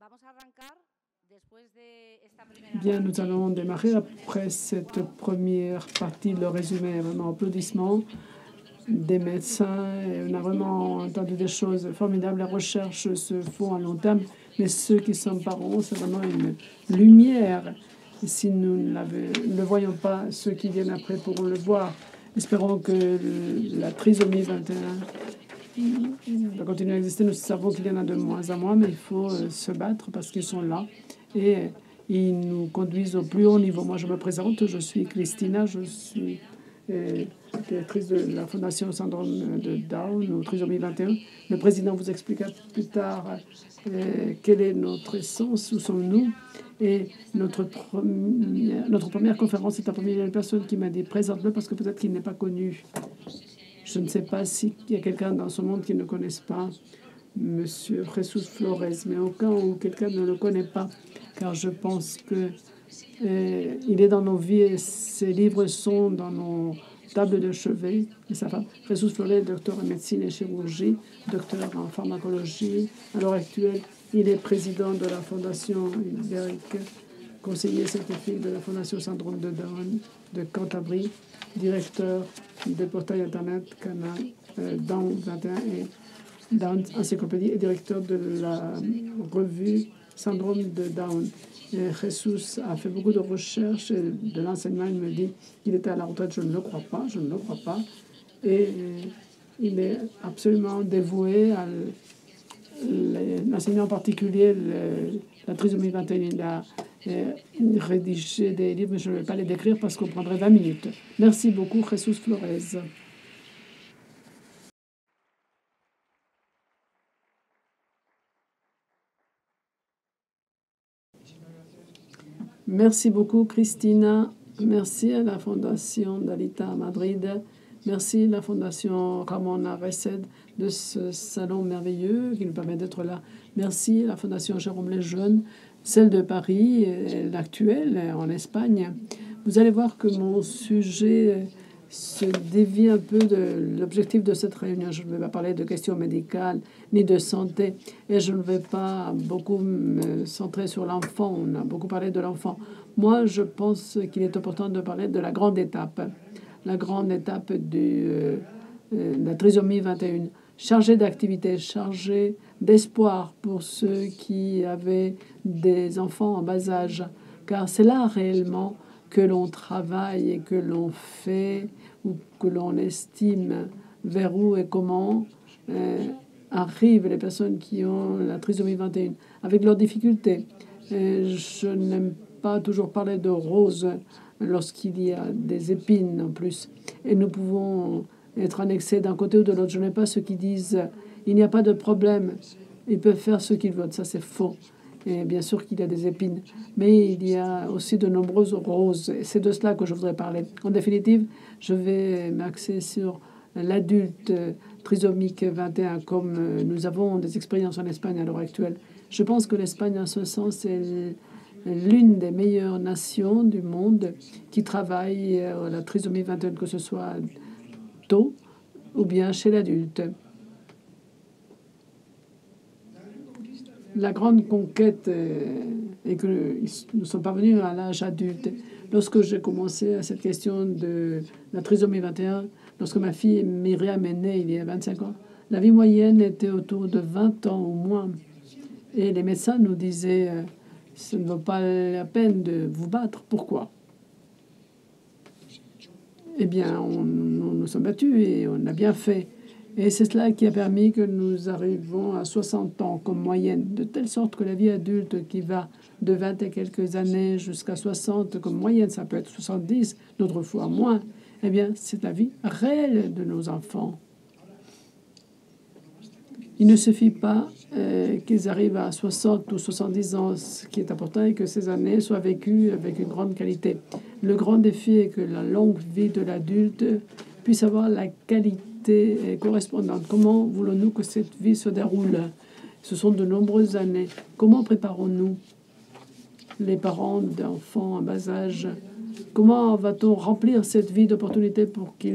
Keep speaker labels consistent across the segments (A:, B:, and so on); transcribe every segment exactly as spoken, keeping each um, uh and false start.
A: Bien, nous allons démarrer après cette première partie, le résumé, vraiment applaudissements des médecins. Et on a vraiment entendu des choses formidables. Les recherches se font à long terme, mais ceux qui sont parents, c'est vraiment une lumière. Et si nous ne le voyons pas, ceux qui viennent après pourront le voir. Espérons que la trisomie vingt et un va continuer à exister. Nous savons qu'il y en a de moins en moins, mais il faut se battre parce qu'ils sont là. Et ils nous conduisent au plus haut niveau. Moi, je me présente, je suis Christina, je suis euh, directrice de la Fondation Syndrome de Down, ou Trisomie vingt et un. Le président vous expliquera plus tard euh, quelle est notre essence, où sommes-nous. Et notre première, notre première conférence, c'est la première personne qui m'a dit « présente-le » parce que peut-être qu'il n'est pas connu. Je ne sais pas s'il y a quelqu'un dans ce monde qui ne connaisse pas Monsieur Jesus Flores, mais au cas où quelqu'un ne le connaît pas, car je pense que euh, il est dans nos vies et ses livres sont dans nos tables de chevet. Et sa femme, Jesus Flores, docteur en médecine et chirurgie, docteur en pharmacologie. À l'heure actuelle, il est président de la Fondation ibérique, conseiller scientifique de la Fondation Syndrome de Down de Cantabrie, directeur du portail Internet Canal euh, Down vingt et un et Down Encyclopédie et directeur de la revue Syndrome de Down. Et Jesus a fait beaucoup de recherches et de l'enseignement. Il me dit qu'il était à la retraite. Je ne le crois pas, je ne le crois pas. Et il est absolument dévoué à l'enseignement en particulier, le, la trisomie vingt et un. Il a euh, rédigé des livres, mais je ne vais pas les décrire parce qu'on prendrait vingt minutes. Merci beaucoup, Jesus Flores. Merci beaucoup, Christina. Merci à la Fondation Dalita à Madrid. Merci à la Fondation Ramona Resed de ce salon merveilleux qui nous permet d'être là. Merci à la Fondation Jérôme Lejeune, celle de Paris et l'actuelle en Espagne. Vous allez voir que mon sujet se dévie un peu de l'objectif de cette réunion. Je ne vais pas parler de questions médicales ni de santé et je ne vais pas beaucoup me centrer sur l'enfant. On a beaucoup parlé de l'enfant. Moi, je pense qu'il est important de parler de la grande étape, la grande étape de euh, la trisomie vingt et un, chargée d'activité, chargée d'espoir pour ceux qui avaient des enfants en bas âge, car c'est là réellement que l'on travaille et que l'on fait ou que l'on estime vers où et comment euh, arrivent les personnes qui ont la trisomie vingt et un, avec leurs difficultés. Et je n'aime pas toujours parler de rose lorsqu'il y a des épines en plus. Et nous pouvons être annexés d'un côté ou de l'autre. Je n'aime pas ceux qui disent « il n'y a pas de problème, ils peuvent faire ce qu'ils veulent ». Ça, c'est faux. Et bien sûr qu'il y a des épines, mais il y a aussi de nombreuses roses. Et c'est de cela que je voudrais parler. En définitive, je vais m'axer sur l'adulte trisomique vingt et un, comme nous avons des expériences en Espagne à l'heure actuelle. Je pense que l'Espagne, en ce sens, est l'une des meilleures nations du monde qui travaille à la trisomie vingt et un, que ce soit tôt ou bien chez l'adulte. La grande conquête est que nous sommes parvenus à l'âge adulte. Lorsque j'ai commencé à cette question de la trisomie vingt et un, lorsque ma fille Myriam est née il y a vingt-cinq ans, la vie moyenne était autour de vingt ans au moins. Et les médecins nous disaient euh, « ce ne vaut pas la peine de vous battre ». Pourquoi? Eh bien, on, on nous sommes battus et on a bien fait. Et c'est cela qui a permis que nous arrivons à soixante ans comme moyenne, de telle sorte que la vie adulte qui va de vingt et quelques années jusqu'à soixante comme moyenne, ça peut être soixante-dix, d'autres fois moins, eh bien, c'est la vie réelle de nos enfants. Il ne suffit pas euh, qu'ils arrivent à soixante ou soixante-dix ans. Ce qui est important est que ces années soient vécues avec une grande qualité. Le grand défi est que la longue vie de l'adulte puisse avoir la qualité correspondante. Comment voulons-nous que cette vie se déroule? Ce sont de nombreuses années. Comment préparons-nous les parents d'enfants en bas âge? Comment va-t-on remplir cette vie d'opportunités pour qu'ils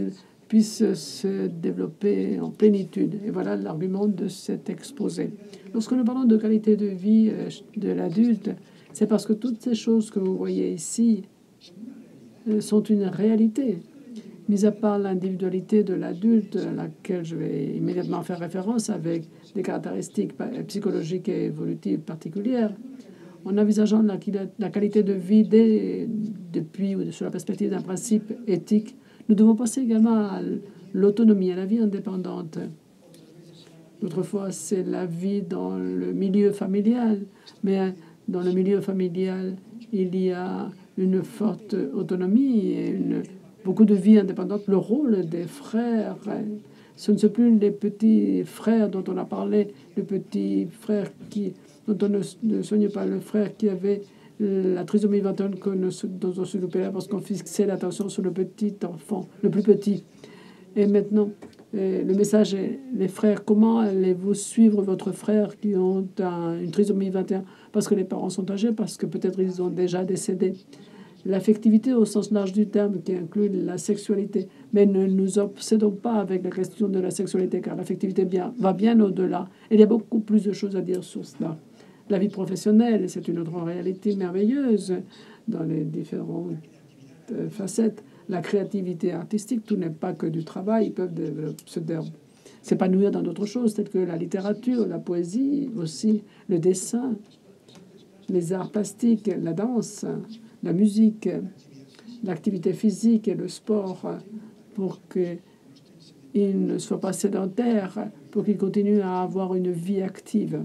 A: puisse se développer en plénitude. Et voilà l'argument de cet exposé. Lorsque nous parlons de qualité de vie de l'adulte, c'est parce que toutes ces choses que vous voyez ici sont une réalité. Mis à part l'individualité de l'adulte, à laquelle je vais immédiatement faire référence avec des caractéristiques psychologiques et évolutives particulières, en envisageant la, la qualité de vie dès, depuis ou sur la perspective d'un principe éthique, nous devons penser également à l'autonomie, à la vie indépendante. Autrefois, c'est la vie dans le milieu familial, mais dans le milieu familial, il y a une forte autonomie et une, beaucoup de vie indépendante. Le rôle des frères, ce ne sont plus les petits frères dont on a parlé, le petit frère qui, dont on ne, ne soignait pas, le frère qui avait la trisomie vingt et un que nous, dont on s'occupait parce qu'on fixait l'attention sur le petit enfant, le plus petit. Et maintenant, et le message est, les frères, comment allez-vous suivre votre frère qui ont un, une trisomie vingt et un? Parce que les parents sont âgés, parce que peut-être ils ont déjà décédé. L'affectivité au sens large du terme qui inclut la sexualité. Mais ne nous obsédons pas avec la question de la sexualité, car l'affectivité bien, va bien au-delà. Il y a beaucoup plus de choses à dire sur cela. La vie professionnelle, c'est une autre réalité merveilleuse dans les différentes euh, facettes. La créativité artistique, tout n'est pas que du travail, ils peuvent se s'épanouir dans d'autres choses, telles que la littérature, la poésie, aussi le dessin, les arts plastiques, la danse, la musique, l'activité physique et le sport, pour qu'ils ne soient pas sédentaires, pour qu'ils continuent à avoir une vie active.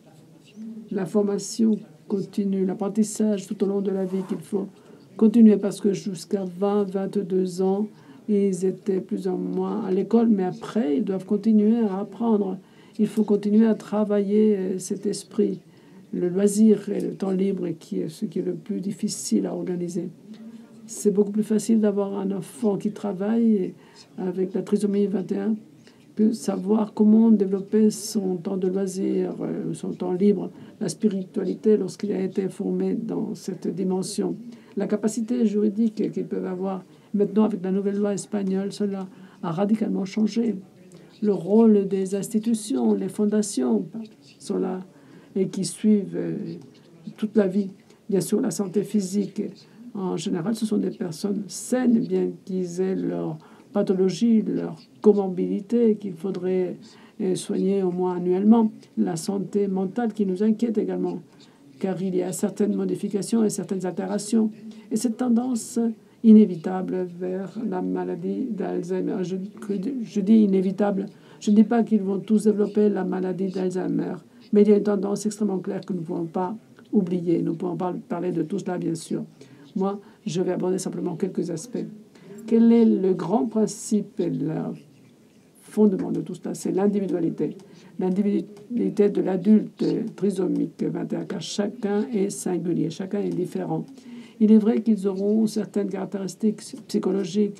A: La formation continue, l'apprentissage tout au long de la vie qu'il faut continuer, parce que jusqu'à vingt, vingt-deux ans, ils étaient plus ou moins à l'école, mais après, ils doivent continuer à apprendre. Il faut continuer à travailler cet esprit, le loisir et le temps libre, qui est ce qui est le plus difficile à organiser. C'est beaucoup plus facile d'avoir un enfant qui travaille avec la trisomie vingt et un que savoir comment développer son temps de loisir, son temps libre, la spiritualité lorsqu'il a été formé dans cette dimension. La capacité juridique qu'ils peuvent avoir. Maintenant, avec la nouvelle loi espagnole, cela a radicalement changé. Le rôle des institutions, les fondations sont là et qui suivent toute la vie. Bien sûr, la santé physique, en général, ce sont des personnes saines, bien qu'ils aient leur pathologie, leur comorbidité qu'il faudrait soigner au moins annuellement. La santé mentale qui nous inquiète également, car il y a certaines modifications et certaines altérations. Et cette tendance inévitable vers la maladie d'Alzheimer. Je, je dis inévitable, je ne dis pas qu'ils vont tous développer la maladie d'Alzheimer, mais il y a une tendance extrêmement claire que nous ne pouvons pas oublier. Nous pouvons pas parler de tout cela, bien sûr. Moi, je vais aborder simplement quelques aspects. Quel est le grand principe et le fondement de tout cela? C'est l'individualité. L'individualité de l'adulte trisomique vingt et un, car chacun est singulier, chacun est différent. Il est vrai qu'ils auront certaines caractéristiques psychologiques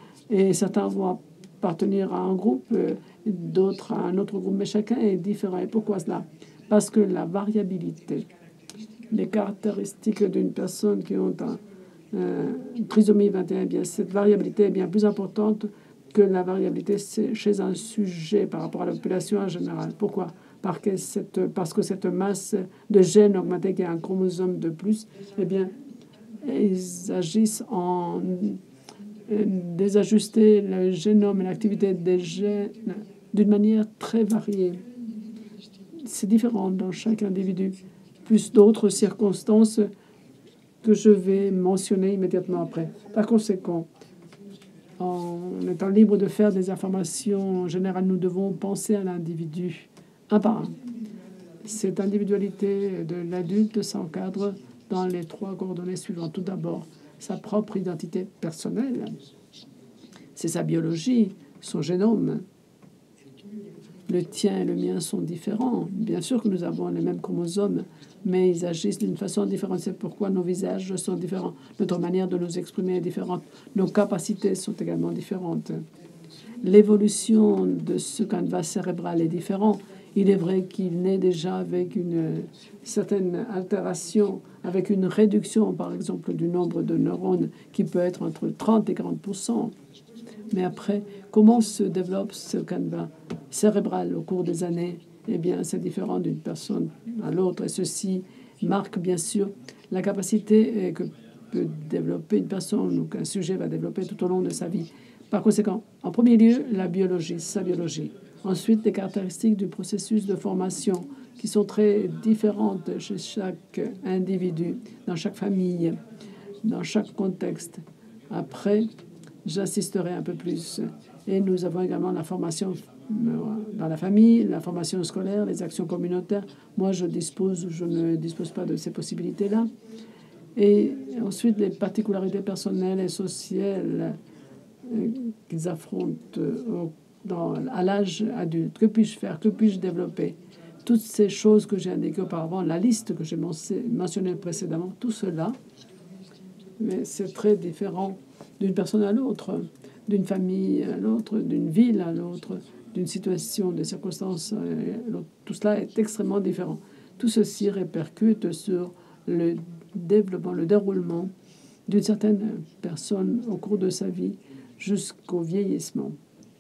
A: et certains vont appartenir à un groupe, d'autres à un autre groupe, mais chacun est différent. Et pourquoi cela? Parce que la variabilité, les caractéristiques d'une personne qui ont un, un trisomie vingt et un, eh bien, cette variabilité est bien plus importante que la variabilité chez un sujet par rapport à la population en général. Pourquoi? Parce que cette, parce que cette masse de gènes augmentée, qui a un chromosome de plus, eh bien, ils agissent en désajuster le génome et l'activité des gènes d'une manière très variée. C'est différent dans chaque individu, plus d'autres circonstances que je vais mentionner immédiatement après. Par conséquent, en étant libre de faire des informations générales, nous devons penser à l'individu un par un. Cette individualité de l'adulte s'encadre dans les trois coordonnées suivantes. Tout d'abord, sa propre identité personnelle. C'est sa biologie, son génome. Le tien et le mien sont différents. Bien sûr que nous avons les mêmes chromosomes, mais ils agissent d'une façon différente. C'est pourquoi nos visages sont différents. Notre manière de nous exprimer est différente. Nos capacités sont également différentes. L'évolution de ce canevas cérébral est différente. Il est vrai qu'il naît déjà avec une certaine altération, avec une réduction, par exemple, du nombre de neurones qui peut être entre trente et quarante pour cent. Mais après, comment se développe ce canevas cérébral au cours des années? Eh bien, c'est différent d'une personne à l'autre. Et ceci marque, bien sûr, la capacité que peut développer une personne ou qu'un sujet va développer tout au long de sa vie. Par conséquent, en premier lieu, la biologie, sa biologie. Ensuite, les caractéristiques du processus de formation qui sont très différentes chez chaque individu, dans chaque famille, dans chaque contexte. Après, j'assisterai un peu plus. Et nous avons également la formation dans la famille, la formation scolaire, les actions communautaires. Moi, je dispose, je ne dispose pas de ces possibilités-là. Et ensuite, les particularités personnelles et sociales euh, qu'ils affrontent euh, dans, à l'âge adulte. Que puis-je faire? Que puis-je développer? Toutes ces choses que j'ai indiquées auparavant, la liste que j'ai mentionnée précédemment, tout cela, mais c'est très différent d'une personne à l'autre, d'une famille à l'autre, d'une ville à l'autre, d'une situation, des circonstances. Tout cela est extrêmement différent. Tout ceci répercute sur le développement, le déroulement d'une certaine personne au cours de sa vie jusqu'au vieillissement.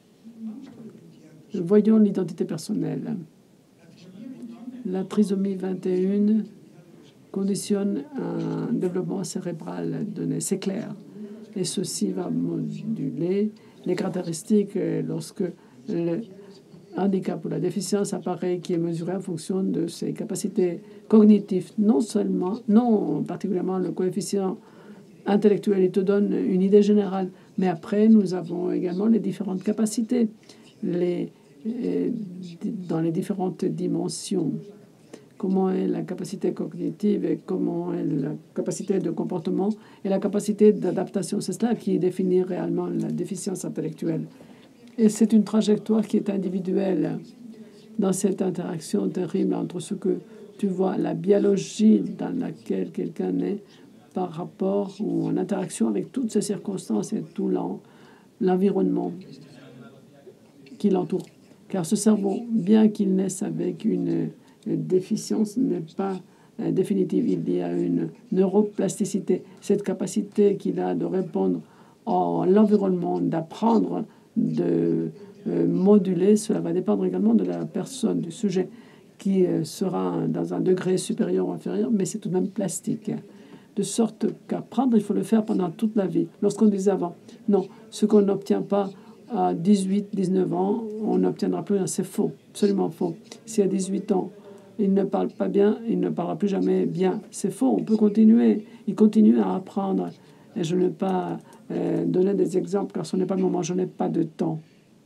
A: Voyons l'identité personnelle. La trisomie vingt et un conditionne un développement cérébral donné, c'est clair. Et ceci va moduler les caractéristiques lorsque le handicap ou la déficience apparaît, qui est mesuré en fonction de ses capacités cognitives. Non seulement, non particulièrement le coefficient intellectuel, il te donne une idée générale, mais après, nous avons également les différentes capacités les, dans les différentes dimensions. Comment est la capacité cognitive et comment est la capacité de comportement et la capacité d'adaptation. C'est cela qui définit réellement la déficience intellectuelle. Et c'est une trajectoire qui est individuelle dans cette interaction terrible entre ce que tu vois, la biologie dans laquelle quelqu'un est par rapport ou en interaction avec toutes ces circonstances et tout l'environnement qui l'entoure. Car ce cerveau, bien qu'il naisse avec une déficience, n'est pas euh, définitive. Il y a une neuroplasticité, cette capacité qu'il a de répondre à l'environnement, d'apprendre, de euh, moduler. Cela va dépendre également de la personne, du sujet, qui euh, sera dans un degré supérieur ou inférieur, mais c'est tout de même plastique. De sorte qu'apprendre, il faut le faire pendant toute la vie. Lorsqu'on disait avant, non, ce qu'on n'obtient pas à dix-huit, dix-neuf ans, on n'obtiendra plus, c'est faux, absolument faux. Si à dix-huit ans, il ne parle pas bien, il ne parlera plus jamais bien. C'est faux, on peut continuer. Il continue à apprendre. Et je ne vais pas euh, donner des exemples, car ce n'est pas le moment, je n'ai pas de temps.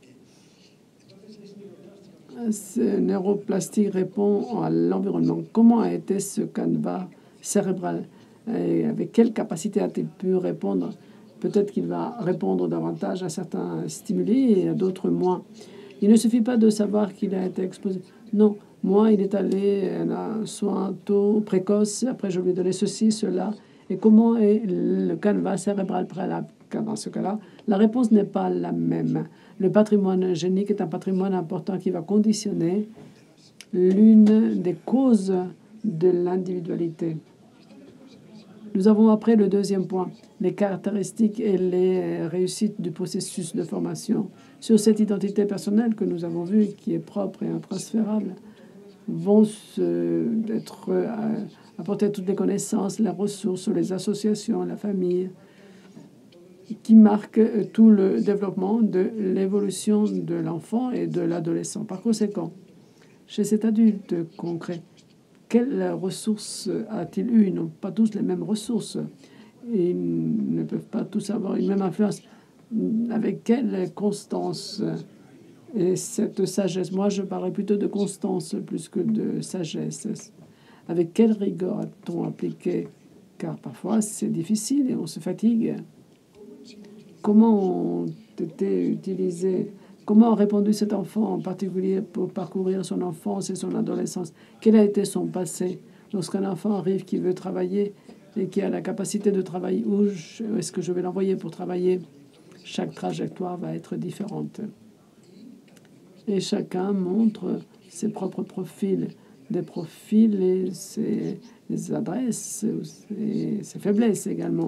A: Ce neuroplastique répond à l'environnement. Comment a été ce canevas cérébral? Et avec quelle capacité a-t-il pu répondre? Peut-être qu'il va répondre davantage à certains stimuli et à d'autres moins. Il ne suffit pas de savoir qu'il a été exposé. Non, moi, il est allé à un soin tôt, précoce. Après, je lui ai donné ceci, cela. Et comment est le canevas cérébral préalable? Car dans ce cas-là, la réponse n'est pas la même. Le patrimoine génique est un patrimoine important qui va conditionner l'une des causes de l'individualité. Nous avons après le deuxième point, les caractéristiques et les réussites du processus de formation. Sur cette identité personnelle que nous avons vue, qui est propre et intransférable, vont se, être euh, apporter toutes les connaissances, les ressources, les associations, la famille, qui marquent tout le développement de l'évolution de l'enfant et de l'adolescent. Par conséquent, chez cet adulte concret, quelles ressources a-t-il eu? Ils n'ont pas tous les mêmes ressources. Ils ne peuvent pas tous avoir une même influence. Avec quelle constance et cette sagesse? Moi, je parlerais plutôt de constance plus que de sagesse. Avec quelle rigueur a-t-on appliqué? Car parfois, c'est difficile et on se fatigue. Comment ont été utilisés? Comment a répondu cet enfant en particulier pour parcourir son enfance et son adolescence? Quel a été son passé? Lorsqu'un enfant arrive qui veut travailler et qui a la capacité de travailler, où est-ce que je vais l'envoyer pour travailler? Chaque trajectoire va être différente. Et chacun montre ses propres profils, des profils et ses, ses adresses et ses faiblesses également.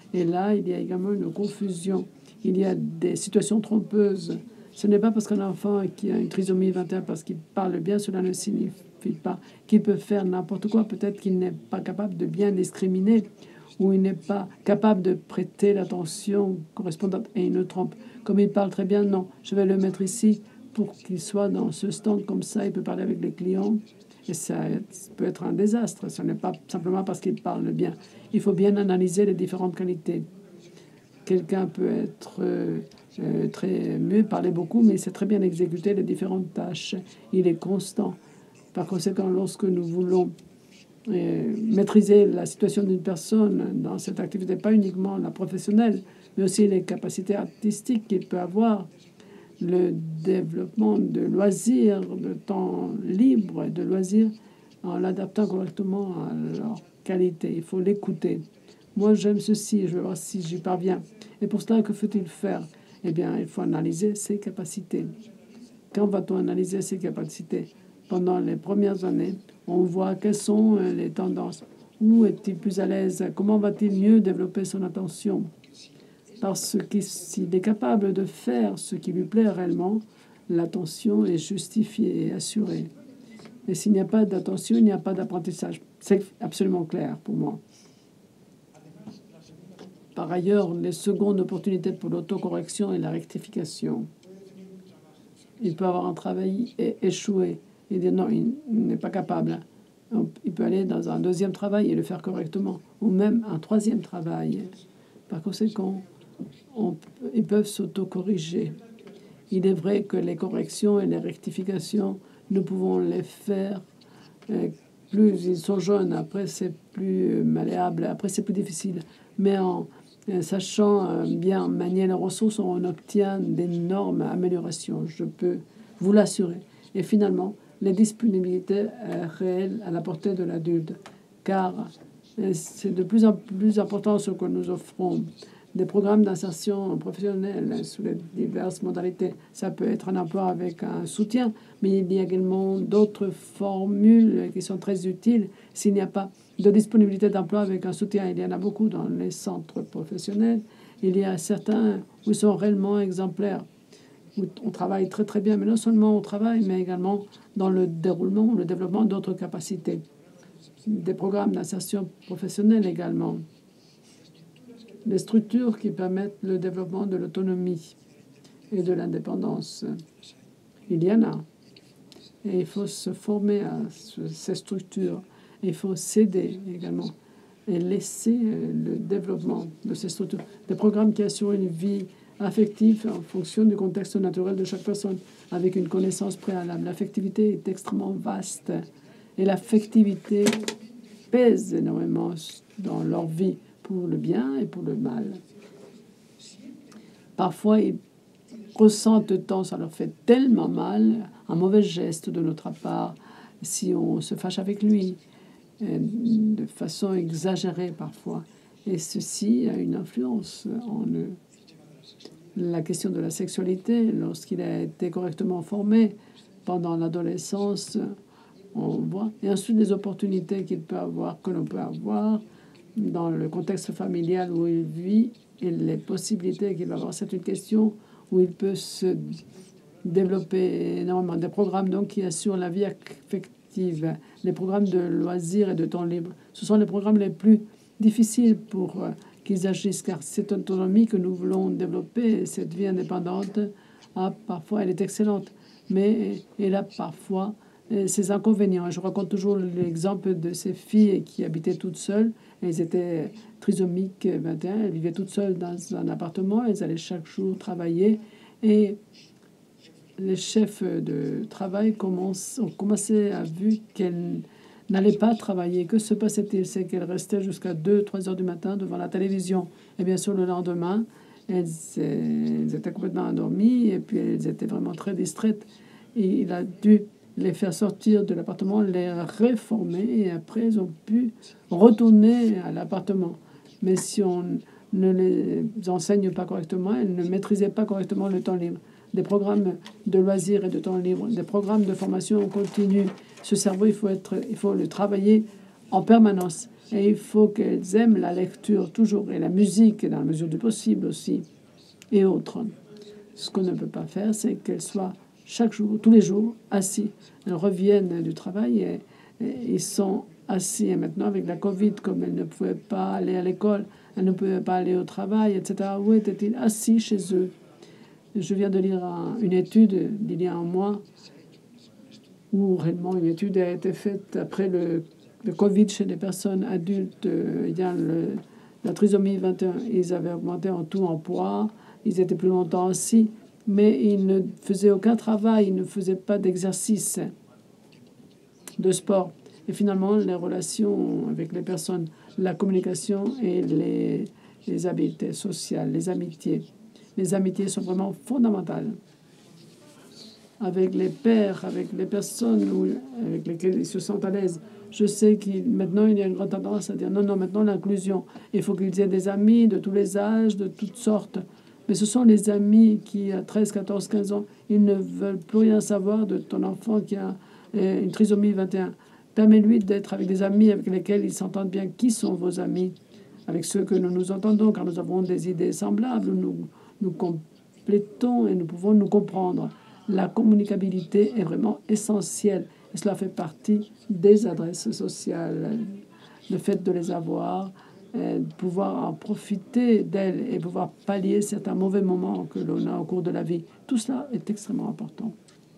A: Et là, il y a également une confusion. Il y a des situations trompeuses. Ce n'est pas parce qu'un enfant qui a une trisomie vingt et un, parce qu'il parle bien, cela ne signifie pas qu'il peut faire n'importe quoi. Peut-être qu'il n'est pas capable de bien discriminer ou il n'est pas capable de prêter l'attention correspondante et il ne trompe. Comme il parle très bien, non, je vais le mettre ici pour qu'il soit dans ce stand comme ça, il peut parler avec les clients. Et ça peut être un désastre. Ce n'est pas simplement parce qu'il parle bien. Il faut bien analyser les différentes qualités. Quelqu'un peut être euh, euh, très mieux, parler beaucoup, mais il sait très bien exécuter les différentes tâches. Il est constant. Par conséquent, lorsque nous voulons euh, maîtriser la situation d'une personne dans cette activité, pas uniquement la professionnelle, mais aussi les capacités artistiques qu'il peut avoir, le développement de loisirs, de temps libre et de loisirs, en l'adaptant correctement à leur qualité. Il faut l'écouter. Moi, j'aime ceci, je vais voir si j'y parviens. Et pour cela, que faut-il faire? Eh bien, il faut analyser ses capacités. Quand va-t-on analyser ses capacités? Pendant les premières années, on voit quelles sont les tendances. Où est-il plus à l'aise? Comment va-t-il mieux développer son attention? Parce que s'il est capable de faire ce qui lui plaît réellement, l'attention est justifiée et assurée. Et s'il n'y a pas d'attention, il n'y a pas d'apprentissage. C'est absolument clair pour moi. Par ailleurs, les secondes opportunités pour l'autocorrection et la rectification. Il peut avoir un travail et échouer et dire non, il n'est pas capable. Il peut aller dans un deuxième travail et le faire correctement, ou même un troisième travail. Par conséquent, on, ils peuvent s'autocorriger. Il est vrai que les corrections et les rectifications, nous pouvons les faire. Euh, plus ils sont jeunes, après c'est plus malléable, après c'est plus difficile. Mais en euh, sachant euh, bien manier les ressources, on obtient d'énormes améliorations, je peux vous l'assurer. Et finalement, les disponibilités euh, réelles à la portée de l'adulte, car euh, c'est de plus en plus important ce que nous offrons. Des programmes d'insertion professionnelle sous les diverses modalités. Ça peut être un emploi avec un soutien, mais il y a également d'autres formules qui sont très utiles s'il n'y a pas de disponibilité d'emploi avec un soutien. Il y en a beaucoup dans les centres professionnels. Il y a certains où ils sont réellement exemplaires, où on travaille très très bien, mais non seulement au travail, mais également dans le déroulement, le développement d'autres capacités. Des programmes d'insertion professionnelle également. Les structures qui permettent le développement de l'autonomie et de l'indépendance. Il y en a. Et il faut se former à ces structures. Il faut s'aider également et laisser le développement de ces structures. Des programmes qui assurent une vie affective en fonction du contexte naturel de chaque personne, avec une connaissance préalable. L'affectivité est extrêmement vaste et l'affectivité pèse énormément dans leur vie, pour le bien et pour le mal. Parfois, ils ressentent tant, ça leur fait tellement mal, un mauvais geste de notre part, si on se fâche avec lui, de façon exagérée parfois. Et ceci a une influence en eux. La question de la sexualité, lorsqu'il a été correctement formé pendant l'adolescence, on voit. Et ensuite, les opportunités qu'il peut avoir, que l'on peut avoir, dans le contexte familial où il vit et les possibilités qu'il va avoir. C'est une question où il peut se développer énormément. Des programmes donc qui assurent la vie affective, les programmes de loisirs et de temps libre. Ce sont les programmes les plus difficiles pour euh, qu'ils agissent, car cette autonomie que nous voulons développer, cette vie indépendante, ah, parfois elle est excellente, mais elle a parfois ses inconvénients. Je raconte toujours l'exemple de ces filles qui habitaient toutes seules. Elles étaient trisomiques vingt et un. Elles vivaient toutes seules dans un appartement. Elles allaient chaque jour travailler. Et les chefs de travail commencent, ont commencé à voir qu'elles n'allaient pas travailler. Que se passait-il? C'est qu'elles restaient jusqu'à deux trois heures du matin devant la télévision. Et bien sûr, le lendemain, elles, elles étaient complètement endormies. Et puis, elles étaient vraiment très distraites. Et il a dû les faire sortir de l'appartement, les réformer, et après, ils ont pu retourner à l'appartement. Mais si on ne les enseigne pas correctement, elles ne maîtrisaient pas correctement le temps libre. Des programmes de loisirs et de temps libre, des programmes de formation continue. Ce cerveau, il faut, être, il faut le travailler en permanence. Et il faut qu'elles aiment la lecture toujours, et la musique, dans la mesure du possible aussi, et autres. Ce qu'on ne peut pas faire, c'est qu'elles soient chaque jour, tous les jours, assis. Elles reviennent du travail et, et ils sont assis. Et maintenant, avec la Covid, comme elles ne pouvaient pas aller à l'école, elles ne pouvaient pas aller au travail, et cetera, où étaient-ils? Assis chez eux. Je viens de lire un, une étude d'il y a un mois où réellement une étude a été faite après le, le Covid chez les personnes adultes. Il y a le, la trisomie vingt et un. Ils avaient augmenté en tout en poids. Ils étaient plus longtemps assis, mais ils ne faisaient aucun travail. Ils ne faisaient pas d'exercice, de sport. Et finalement, les relations avec les personnes, la communication et les, les habiletés sociales, les amitiés. Les amitiés sont vraiment fondamentales. Avec les pères, avec les personnes où, avec lesquelles ils se sentent à l'aise. Je sais qu'il maintenant il y a une grande tendance à dire non, non, maintenant l'inclusion. Il faut qu'ils aient des amis de tous les âges, de toutes sortes. Mais ce sont les amis qui, à treize, quatorze, quinze ans, ils ne veulent plus rien savoir de ton enfant qui a une trisomie vingt et un. Permets-lui d'être avec des amis avec lesquels ils s'entendent bien. Qui sont vos amis? Avec ceux que nous nous entendons, car nous avons des idées semblables. Nous nous complétons et nous pouvons nous comprendre. La communicabilité est vraiment essentielle. Et cela fait partie des adresses sociales. Le fait de les avoir, de pouvoir en profiter d'elles et pouvoir pallier certains mauvais moments que l'on a au cours de la vie. Tout cela est extrêmement important.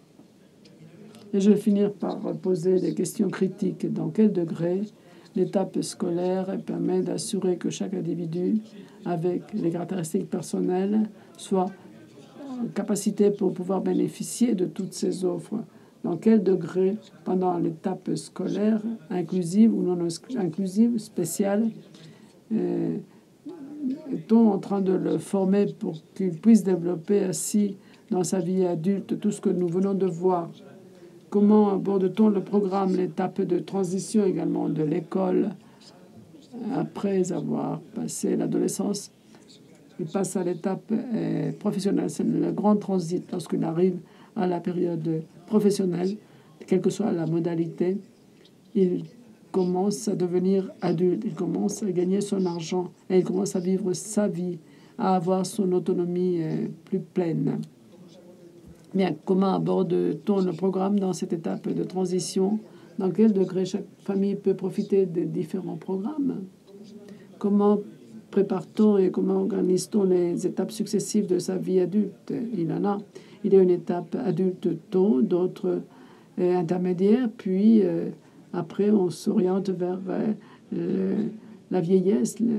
A: Et je vais finir par poser des questions critiques. Dans quel degré l'étape scolaire permet d'assurer que chaque individu, avec les caractéristiques personnelles, soit en capacité pour pouvoir bénéficier de toutes ces offres? Dans quel degré, pendant l'étape scolaire, inclusive ou non inclusive, spéciale, euh, est-on en train de le former pour qu'il puisse développer ainsi dans sa vie adulte tout ce que nous venons de voir? Comment aborde-t-on le programme, l'étape de transition également de l'école après avoir passé l'adolescence? Il passe à l'étape euh, professionnelle. C'est le grand transit lorsqu'il arrive à la période professionnelle, quelle que soit la modalité. Il commence à devenir adulte, il commence à gagner son argent et il commence à vivre sa vie, à avoir son autonomie euh, plus pleine. Bien, comment aborde-t-on le programme dans cette étape de transition? Dans quel degré chaque famille peut profiter des différents programmes? Comment prépare-t-on et comment organise-t-on les étapes successives de sa vie adulte? Il y en a. Il y a une étape adulte tôt, d'autres euh, intermédiaires, puis euh, après on s'oriente vers euh, le, la vieillesse, le,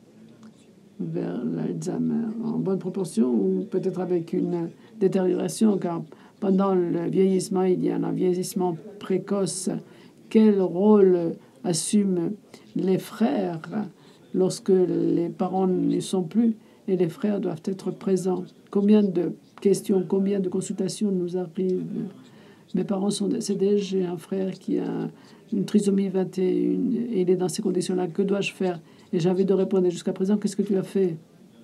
A: vers l'Alzheimer en bonne proportion ou peut-être avec une détérioration, car pendant le vieillissement, il y a un vieillissement précoce. Quel rôle assument les frères lorsque les parents ne sont plus et les frères doivent être présents? Combien de questions, combien de consultations nous arrivent? Mes parents sont décédés, j'ai un frère qui a une trisomie vingt et un et il est dans ces conditions-là. Que dois-je faire? Et j'ai envie de répondre jusqu'à présent, qu'est-ce que tu as fait?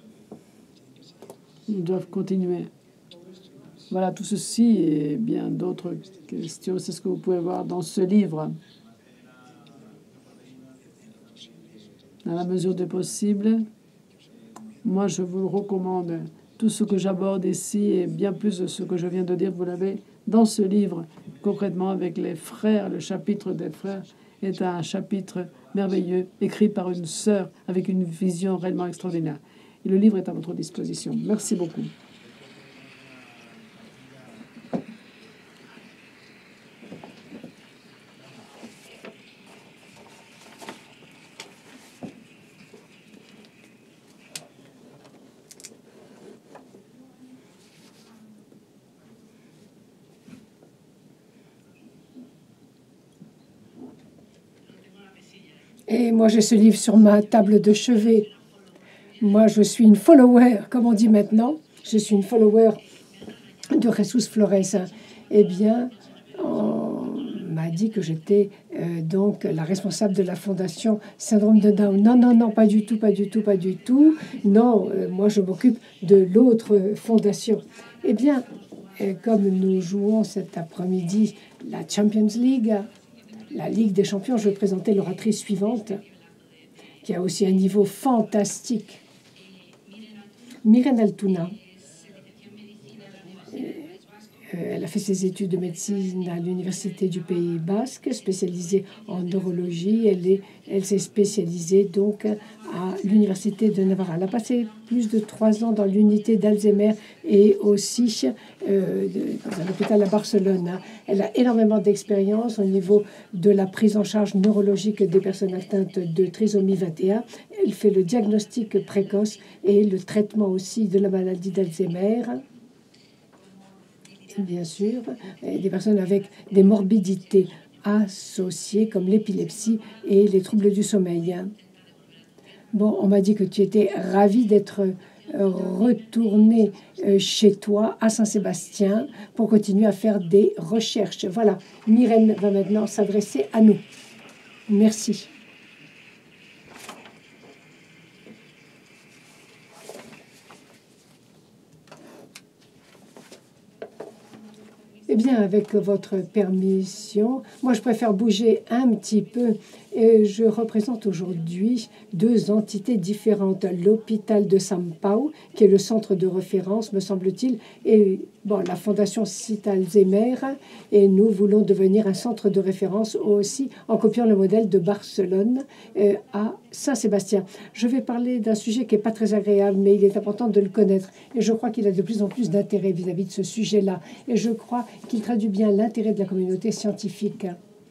A: Ils doivent continuer. Voilà, tout ceci et bien d'autres questions, c'est ce que vous pouvez voir dans ce livre. À la mesure du possible, moi, je vous le recommande. Tout ce que j'aborde ici et bien plus de ce que je viens de dire, vous l'avez dans ce livre. Concrètement, avec les frères, le chapitre des frères est un chapitre merveilleux, écrit par une sœur avec une vision réellement extraordinaire. Et le livre est à votre disposition. Merci beaucoup.
B: Et moi, j'ai ce livre sur ma table de chevet. Moi, je suis une follower, comme on dit maintenant. Je suis une follower de Jesus Flores. Eh bien, on m'a dit que j'étais euh, donc la responsable de la fondation Syndrome de Down. Non, non, non, pas du tout, pas du tout, pas du tout. Non, euh, moi, je m'occupe de l'autre fondation. Eh bien, euh, comme nous jouons cet après-midi la Champions League, la Ligue des champions, je vais présenter l'oratrice suivante, qui a aussi un niveau fantastique. Myrène Altuna. Elle a fait ses études de médecine à l'Université du Pays Basque, spécialisée en neurologie. Elle est, elle s'est spécialisée donc à l'Université de Navarra. Elle a passé plus de trois ans dans l'unité d'Alzheimer et aussi euh, dans un hôpital à Barcelone. Elle a énormément d'expérience au niveau de la prise en charge neurologique des personnes atteintes de trisomie vingt et un. Elle fait le diagnostic précoce et le traitement aussi de la maladie d'Alzheimer. Bien sûr, des personnes avec des morbidités associées comme l'épilepsie et les troubles du sommeil. Bon, on m'a dit que tu étais ravie d'être retournée chez toi à Saint-Sébastien pour continuer à faire des recherches. Voilà, Myrène va maintenant s'adresser à nous. Merci. Eh bien, avec votre permission, moi je préfère bouger un petit peu et je représente aujourd'hui deux entités différentes. L'hôpital de São Paulo, qui est le centre de référence, me semble-t-il, et bon, la Fondation Cite Alzheimer, et nous voulons devenir un centre de référence aussi en copiant le modèle de Barcelone euh, à Saint-Sébastien. Je vais parler d'un sujet qui n'est pas très agréable, mais il est important de le connaître. Et je crois qu'il a de plus en plus d'intérêt vis-à-vis de ce sujet-là. Et je crois qu'il traduit bien l'intérêt de la communauté scientifique.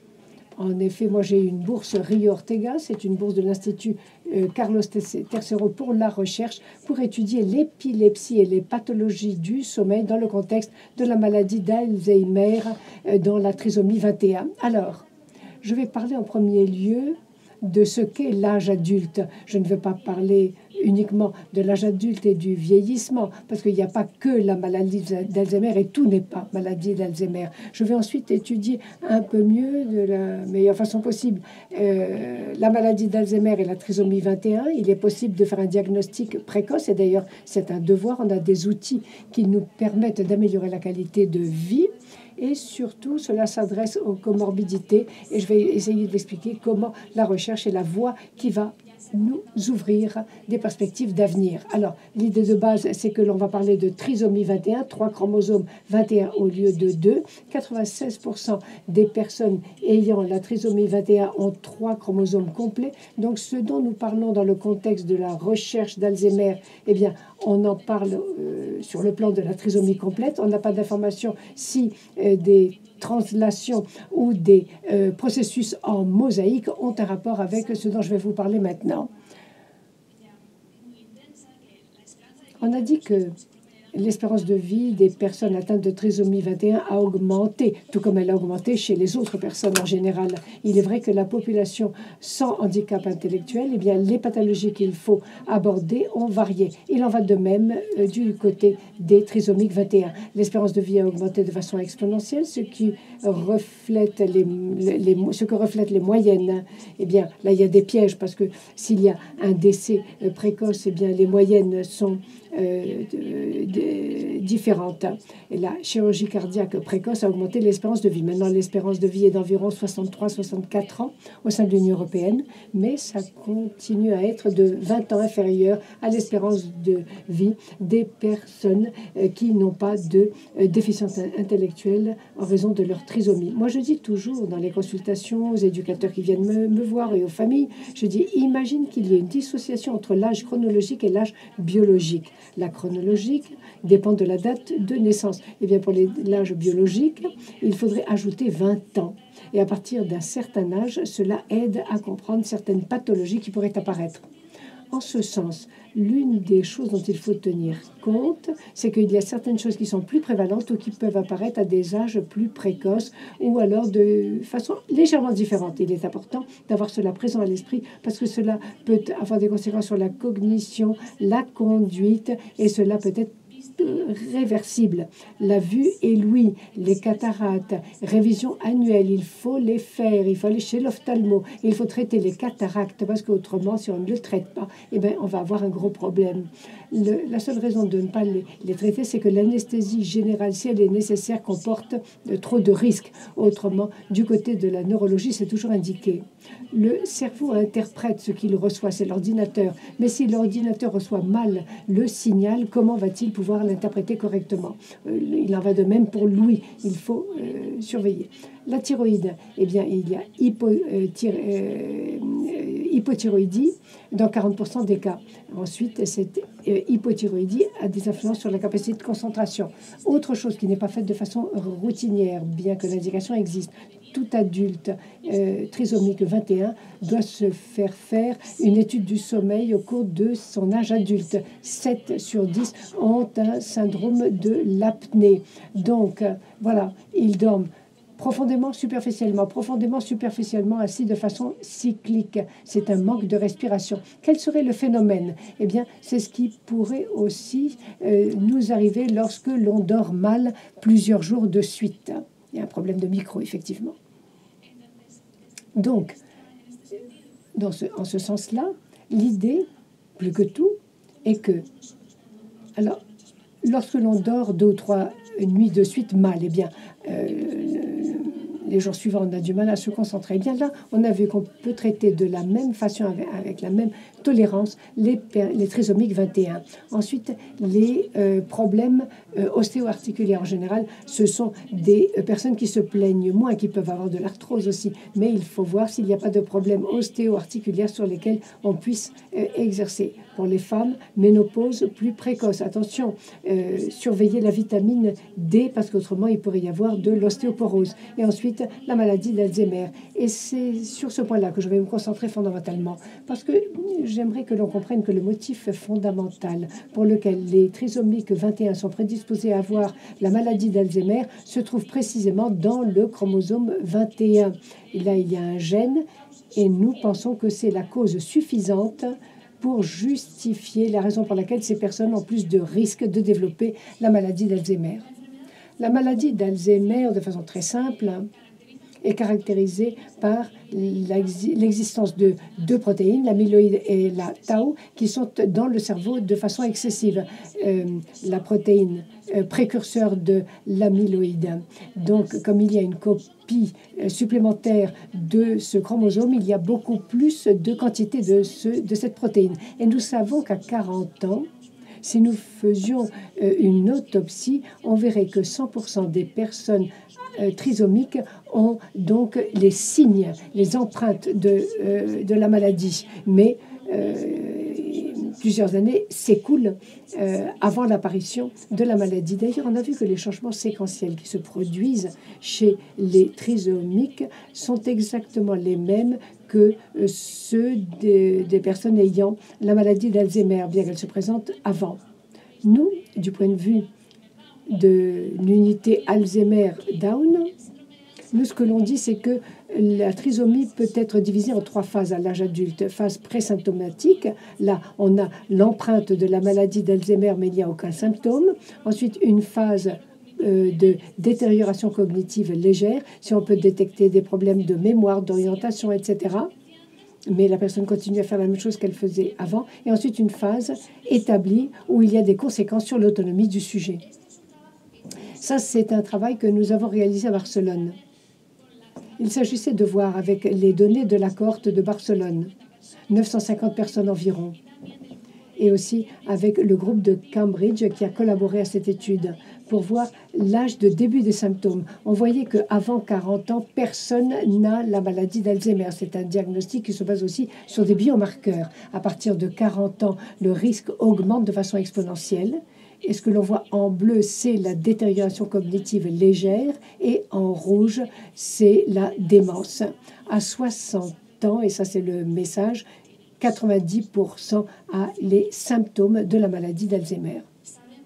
B: En effet, moi j'ai une bourse Rio Ortega, c'est une bourse de l'Institut euh, Carlos Tercero pour la recherche, pour étudier l'épilepsie et les pathologies du sommeil dans le contexte de la maladie d'Alzheimer euh, dans la trisomie vingt et un. Alors, je vais parler en premier lieu de ce qu'est l'âge adulte. Je ne veux pas parler uniquement de l'âge adulte et du vieillissement, parce qu'il n'y a pas que la maladie d'Alzheimer et tout n'est pas maladie d'Alzheimer. Je vais ensuite étudier un peu mieux, de la meilleure façon possible, euh, la maladie d'Alzheimer et la trisomie vingt et un. Il est possible de faire un diagnostic précoce, et d'ailleurs c'est un devoir. On a des outils qui nous permettent d'améliorer la qualité de vie. Et surtout, cela s'adresse aux comorbidités. Et je vais essayer d'expliquer comment la recherche est la voie qui va nous ouvrir des perspectives d'avenir. Alors, l'idée de base, c'est que l'on va parler de trisomie vingt et un, trois chromosomes vingt et un au lieu de deux. quatre-vingt-seize pour cent des personnes ayant la trisomie vingt et un ont trois chromosomes complets. Donc, ce dont nous parlons dans le contexte de la recherche d'Alzheimer, eh bien, on en parle euh, sur le plan de la trisomie complète. On n'a pas d'information si euh, des translations ou des euh, processus en mosaïque ont un rapport avec ce dont je vais vous parler maintenant. On a dit que l'espérance de vie des personnes atteintes de trisomie vingt et un a augmenté, tout comme elle a augmenté chez les autres personnes en général. Il est vrai que la population sans handicap intellectuel, eh bien, les pathologies qu'il faut aborder ont varié. Il en va de même euh, du côté des trisomiques vingt et un. L'espérance de vie a augmenté de façon exponentielle, ce qui reflète les, les, les, ce que reflètent les moyennes. Eh bien, là, il y a des pièges parce que s'il y a un décès euh, précoce, eh bien, les moyennes sont Euh, de, de, différentes. Et la chirurgie cardiaque précoce a augmenté l'espérance de vie. Maintenant, l'espérance de vie est d'environ soixante-trois à soixante-quatre ans au sein de l'Union européenne, mais ça continue à être de vingt ans inférieur à l'espérance de vie des personnes euh, qui n'ont pas de euh, déficience intellectuelle en raison de leur trisomie. Moi, je dis toujours dans les consultations aux éducateurs qui viennent me, me voir et aux familles, je dis, imagine qu'il y ait une dissociation entre l'âge chronologique et l'âge biologique. La chronologique dépend de la date de naissance. Et bien pour l'âge biologique, il faudrait ajouter vingt ans. Et à partir d'un certain âge, cela aide à comprendre certaines pathologies qui pourraient apparaître. En ce sens, l'une des choses dont il faut tenir compte, c'est qu'il y a certaines choses qui sont plus prévalentes ou qui peuvent apparaître à des âges plus précoces ou alors de façon légèrement différente. Il est important d'avoir cela présent à l'esprit parce que cela peut avoir des conséquences sur la cognition, la conduite et cela peut être réversibles. La vue et l'ouïe, les cataractes, révision annuelle, il faut les faire, il faut aller chez l'ophtalmo, il faut traiter les cataractes parce qu'autrement, si on ne le traite pas, eh bien, on va avoir un gros problème. Le, la seule raison de ne pas les, les traiter, c'est que l'anesthésie générale, si elle est nécessaire, comporte euh, trop de risques. Autrement, du côté de la neurologie, c'est toujours indiqué. Le cerveau interprète ce qu'il reçoit, c'est l'ordinateur. Mais si l'ordinateur reçoit mal le signal, comment va-t-il pouvoir l'interpréter correctement? euh, Il en va de même pour l'ouïe. Il faut euh, surveiller. La thyroïde, eh bien, il y a hypo, euh, thyr, euh, hypothyroïdie dans quarante pour cent des cas. Ensuite, cette euh, hypothyroïdie a des influences sur la capacité de concentration. Autre chose qui n'est pas faite de façon routinière, bien que l'indication existe. Tout adulte euh, trisomique vingt et un doit se faire faire une étude du sommeil au cours de son âge adulte. sept sur dix ont un syndrome de l'apnée. Donc, euh, voilà, ils dorment profondément, superficiellement, profondément, superficiellement, assis de façon cyclique. C'est un manque de respiration. Quel serait le phénomène? Eh bien, c'est ce qui pourrait aussi euh, nous arriver lorsque l'on dort mal plusieurs jours de suite. Il y a un problème de micro, effectivement. Donc, dans ce, en ce sens-là, l'idée, plus que tout, est que, alors, lorsque l'on dort deux ou trois nuits de suite mal, eh bien, euh, les jours suivants, on a du mal à se concentrer. Eh bien là, on a vu qu'on peut traiter de la même façon, avec, avec la même tolérance, les, les trisomiques vingt et un. Ensuite, les euh, problèmes euh, ostéo-articulaires en général, ce sont des euh, personnes qui se plaignent moins, qui peuvent avoir de l'arthrose aussi. Mais il faut voir s'il n'y a pas de problèmes ostéo-articulaires sur lesquels on puisse euh, exercer. Pour les femmes, ménopause plus précoce. Attention, euh, surveillez la vitamine D parce qu'autrement, il pourrait y avoir de l'ostéoporose. Et ensuite, la maladie d'Alzheimer. Et c'est sur ce point-là que je vais me concentrer fondamentalement parce que j'aimerais que l'on comprenne que le motif fondamental pour lequel les trisomiques vingt et un sont prédisposés à avoir la maladie d'Alzheimer se trouve précisément dans le chromosome vingt et un. Et là, il y a un gène et nous pensons que c'est la cause suffisante pour justifier la raison pour laquelle ces personnes ont plus de risques de développer la maladie d'Alzheimer. La maladie d'Alzheimer, de façon très simple, est caractérisée par l'existence de deux protéines, l'amyloïde et la tau, qui sont dans le cerveau de façon excessive. Euh, la protéine euh, précurseur de l'amyloïde. Donc, comme il y a une copie euh, supplémentaire de ce chromosome, il y a beaucoup plus de quantité de, ce, de cette protéine. Et nous savons qu'à quarante ans, si nous faisions euh, une autopsie, on verrait que cent pour cent des personnes euh, trisomiques ont donc les signes, les empreintes de, euh, de la maladie. Mais euh, plusieurs années s'écoulent euh, avant l'apparition de la maladie. D'ailleurs, on a vu que les changements séquentiels qui se produisent chez les trisomiques sont exactement les mêmes que ceux des, des personnes ayant la maladie d'Alzheimer, bien qu'elle se présente avant. Nous, du point de vue de l'unité Alzheimer-Down, nous, ce que l'on dit, c'est que la trisomie peut être divisée en trois phases à l'âge adulte. Phase présymptomatique, là, on a l'empreinte de la maladie d'Alzheimer, mais il n'y a aucun symptôme. Ensuite, une phase euh, de détérioration cognitive légère, si on peut détecter des problèmes de mémoire, d'orientation, et cetera. Mais la personne continue à faire la même chose qu'elle faisait avant. Et ensuite, une phase établie où il y a des conséquences sur l'autonomie du sujet. Ça, c'est un travail que nous avons réalisé à Barcelone. Il s'agissait de voir avec les données de la cohorte de Barcelone, neuf cent cinquante personnes environ, et aussi avec le groupe de Cambridge qui a collaboré à cette étude pour voir l'âge de début des symptômes. On voyait qu'avant quarante ans, personne n'a la maladie d'Alzheimer. C'est un diagnostic qui se base aussi sur des biomarqueurs. À partir de quarante ans, le risque augmente de façon exponentielle. Et ce que l'on voit en bleu, c'est la détérioration cognitive légère, et en rouge, c'est la démence. À soixante ans, et ça c'est le message, quatre-vingt-dix pour cent a les symptômes de la maladie d'Alzheimer.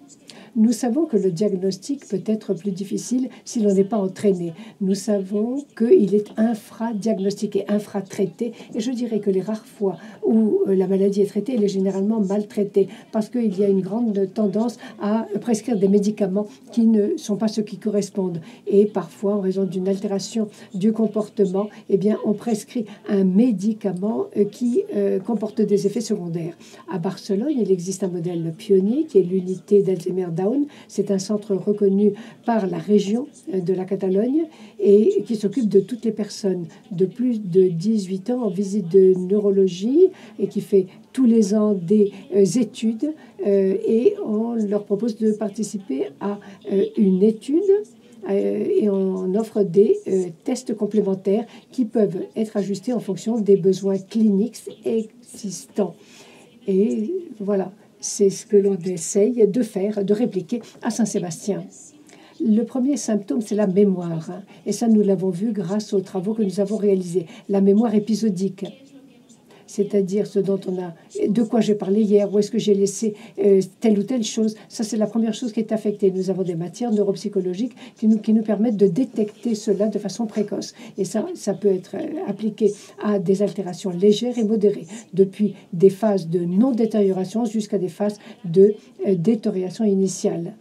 B: Nous savons que le diagnostic peut être plus difficile si l'on n'est pas entraîné. Nous savons qu'il est infradiagnostiqué, infratraité. Et je dirais que les rares fois où la maladie est traitée, elle est généralement maltraitée parce qu'il y a une grande tendance à prescrire des médicaments qui ne sont pas ceux qui correspondent. Et parfois, en raison d'une altération du comportement, eh bien, on prescrit un médicament qui euh, comporte des effets secondaires. À Barcelone, il existe un modèle pionnier qui est l'unité d'Alzheimer Down. C'est un centre reconnu par la région de la Catalogne et qui s'occupe de toutes les personnes de plus de dix-huit ans en visite de neurologie et qui fait tous les ans des euh, études euh, et on leur propose de participer à euh, une étude euh, et on offre des euh, tests complémentaires qui peuvent être ajustés en fonction des besoins cliniques existants. Et voilà, c'est ce que l'on essaye de faire, de répliquer à Saint-Sébastien. Le premier symptôme, c'est la mémoire. Et ça, nous l'avons vu grâce aux travaux que nous avons réalisés. La mémoire épisodique, c'est-à-dire ce dont on a, de quoi j'ai parlé hier, où est-ce que j'ai laissé euh, telle ou telle chose. Ça, c'est la première chose qui est affectée. Nous avons des matières neuropsychologiques qui nous, qui nous permettent de détecter cela de façon précoce. Et ça, ça peut être appliqué à des altérations légères et modérées, depuis des phases de non-détérioration jusqu'à des phases de euh, détérioration initiale.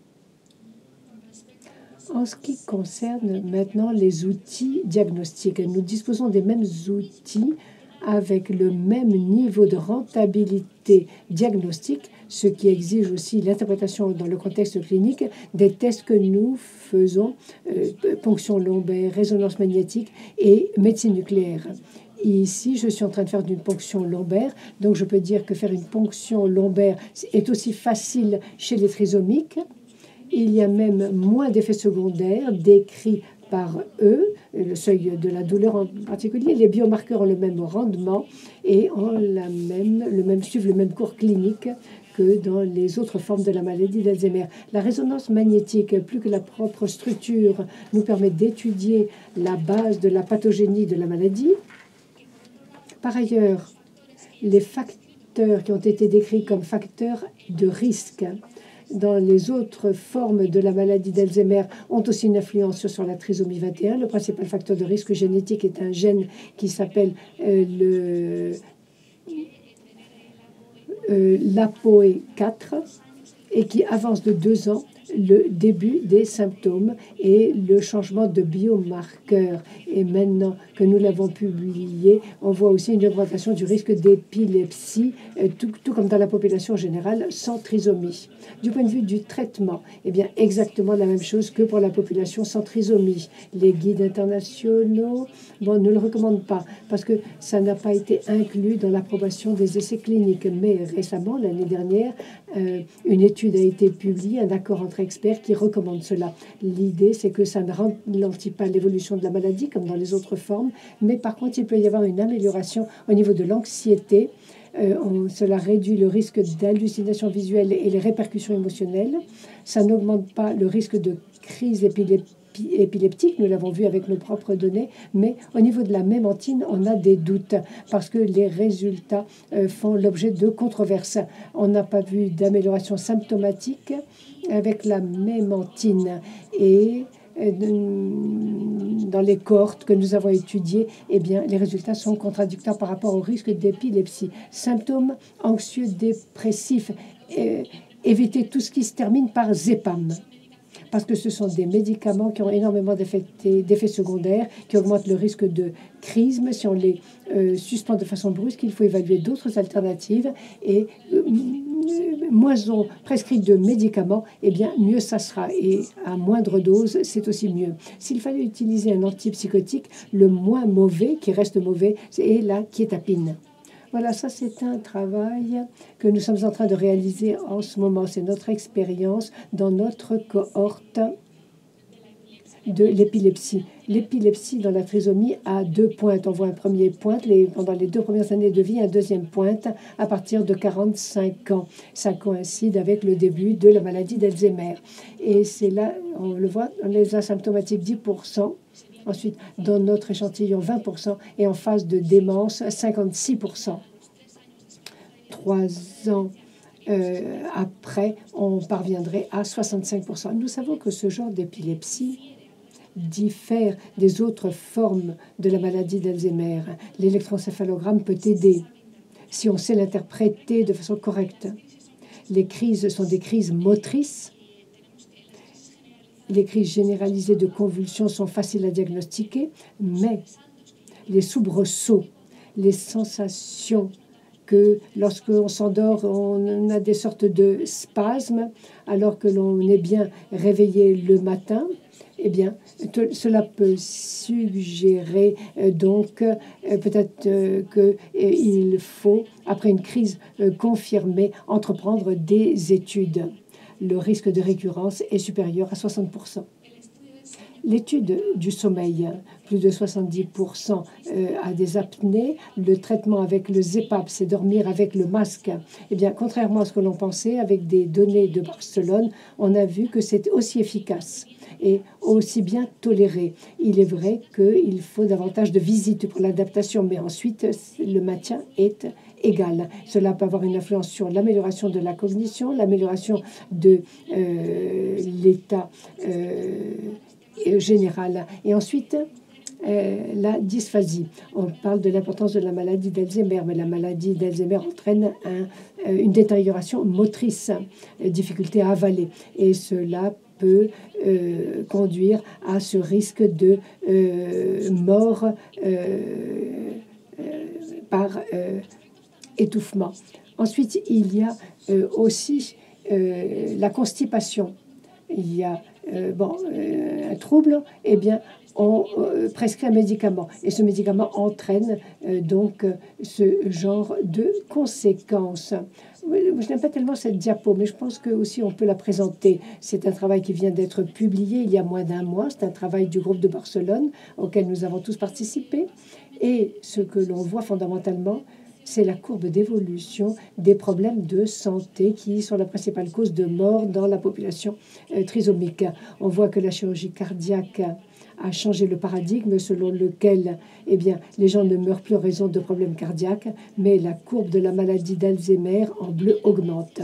B: En ce qui concerne maintenant les outils diagnostiques, nous disposons des mêmes outils avec le même niveau de rentabilité diagnostique, ce qui exige aussi l'interprétation dans le contexte clinique des tests que nous faisons, euh, ponction lombaire, résonance magnétique et médecine nucléaire. Ici, je suis en train de faire d'une ponction lombaire, donc je peux dire que faire une ponction lombaire est aussi facile chez les trisomiques. Il y a même moins d'effets secondaires décrits par eux, le seuil de la douleur en particulier. Les biomarqueurs ont le même rendement et ont la même, le même, suivent le même cours clinique que dans les autres formes de la maladie d'Alzheimer. La résonance magnétique, plus que la propre structure, nous permet d'étudier la base de la pathogénie de la maladie. Par ailleurs, les facteurs qui ont été décrits comme facteurs de risque dans les autres formes de la maladie d'Alzheimer ont aussi une influence sur la trisomie vingt et un. Le principal facteur de risque génétique est un gène qui s'appelle euh, le euh, l'A P O E quatre et qui avance de deux ans le début des symptômes et le changement de biomarqueur. Et maintenant que nous l'avons publié, on voit aussi une augmentation du risque d'épilepsie, tout, tout comme dans la population générale, sans trisomie. Du point de vue du traitement, eh bien, exactement la même chose que pour la population sans trisomie. Les guides internationaux bon, ne le recommandent pas parce que ça n'a pas été inclus dans l'approbation des essais cliniques. Mais récemment, l'année dernière, euh, une étude a été publiée, un accord entre experts qui recommandent cela. L'idée, c'est que ça ne ralentit pas l'évolution de la maladie comme dans les autres formes, mais par contre, il peut y avoir une amélioration au niveau de l'anxiété. Euh, on, cela réduit le risque d'hallucination visuelle et les répercussions émotionnelles. Ça n'augmente pas le risque de crise épileptique. épileptique, nous l'avons vu avec nos propres données, mais au niveau de la mémantine, on a des doutes parce que les résultats euh, font l'objet de controverses. On n'a pas vu d'amélioration symptomatique avec la mémantine et euh, dans les cohortes que nous avons étudiées, eh bien, les résultats sont contradictoires par rapport au risque d'épilepsie. Symptômes anxieux dépressifs, euh, éviter tout ce qui se termine par zépam, parce que ce sont des médicaments qui ont énormément d'effets secondaires, qui augmentent le risque de crise. Mais si on les euh, suspend de façon brusque, il faut évaluer d'autres alternatives. Et euh, moins on prescrit de médicaments, eh bien, mieux ça sera. Et à moindre dose, c'est aussi mieux. S'il fallait utiliser un antipsychotique, le moins mauvais, qui reste mauvais, c'est la kétapine. Voilà, ça c'est un travail que nous sommes en train de réaliser en ce moment. C'est notre expérience dans notre cohorte de l'épilepsie. L'épilepsie dans la trisomie a deux pointes. On voit un premier pointe les, pendant les deux premières années de vie, un deuxième pointe à partir de quarante-cinq ans. Ça coïncide avec le début de la maladie d'Alzheimer. Et c'est là, on le voit, les asymptomatiques dix pour cent. Ensuite, dans notre échantillon, vingt pour cent et en phase de démence, cinquante-six pour cent. Trois ans euh, après, on parviendrait à soixante-cinq pour cent. Nous savons que ce genre d'épilepsie diffère des autres formes de la maladie d'Alzheimer. L'électroencéphalogramme peut aider si on sait l'interpréter de façon correcte. Les crises sont des crises motrices. Les crises généralisées de convulsions sont faciles à diagnostiquer, mais les soubresauts, les sensations que lorsqu'on s'endort, on a des sortes de spasmes alors que l'on est bien réveillé le matin, eh bien, cela peut suggérer euh, donc euh, peut-être euh, qu'il faut, après une crise euh, confirmée, entreprendre des études. Le risque de récurrence est supérieur à soixante pour cent. L'étude du sommeil, plus de soixante-dix pour cent à des apnées. Le traitement avec le Z E P A P, c'est dormir avec le masque. Eh bien, contrairement à ce que l'on pensait, avec des données de Barcelone, on a vu que c'est aussi efficace et aussi bien toléré. Il est vrai qu'il faut davantage de visites pour l'adaptation, mais ensuite, le maintien est égal. Cela peut avoir une influence sur l'amélioration de la cognition, l'amélioration de euh, l'état euh, général. Et ensuite, euh, la dysphasie. On parle de l'importance de la maladie d'Alzheimer, mais la maladie d'Alzheimer entraîne un, euh, une détérioration motrice, euh, difficulté à avaler. Et cela peut euh, conduire à ce risque de euh, mort euh, euh, par euh, étouffement. Ensuite, il y a euh, aussi euh, la constipation. Il y a euh, bon, euh, un trouble, eh bien, on euh, prescrit un médicament. Et ce médicament entraîne euh, donc euh, ce genre de conséquences. Je n'aime pas tellement cette diapo, mais je pense que aussi on peut la présenter. C'est un travail qui vient d'être publié il y a moins d'un mois. C'est un travail du groupe de Barcelone auquel nous avons tous participé. Et ce que l'on voit fondamentalement, c'est la courbe d'évolution des problèmes de santé qui sont la principale cause de mort dans la population euh, trisomique. On voit que la chirurgie cardiaque a changé le paradigme selon lequel eh bien, les gens ne meurent plus en raison de problèmes cardiaques, mais la courbe de la maladie d'Alzheimer en bleu augmente.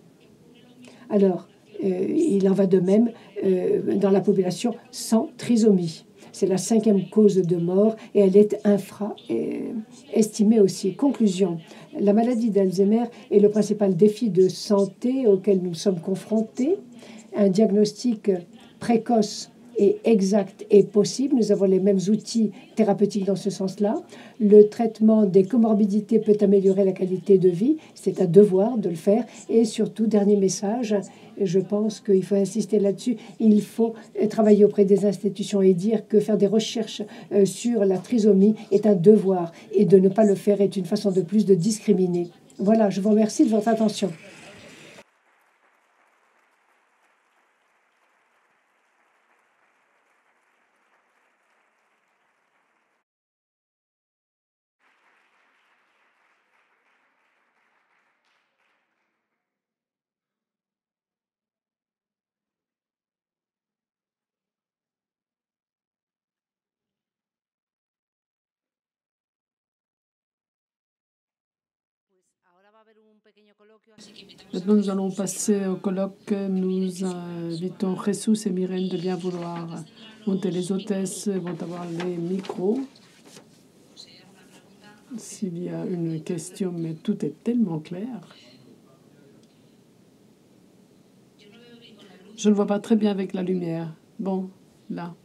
B: Alors, euh, il en va de même euh, dans la population sans trisomie. C'est la cinquième cause de mort et elle est infra-estimée aussi. Conclusion, la maladie d'Alzheimer est le principal défi de santé auquel nous sommes confrontés. Un diagnostic précoce et exact est possible. Nous avons les mêmes outils thérapeutiques dans ce sens-là. Le traitement des comorbidités peut améliorer la qualité de vie. C'est un devoir de le faire. Et surtout, dernier message, je pense qu'il faut insister là-dessus, il faut travailler auprès des institutions et dire que faire des recherches sur la trisomie est un devoir et de ne pas le faire est une façon de plus de discriminer. Voilà, je vous remercie de votre attention.
A: Maintenant, nous allons passer au colloque. Nous invitons Jesus et Myrène de bien vouloir monter. Les hôtesses vont avoir les micros. S'il y a une question, mais tout est tellement clair. Je ne vois pas très bien avec la lumière. Bon, là.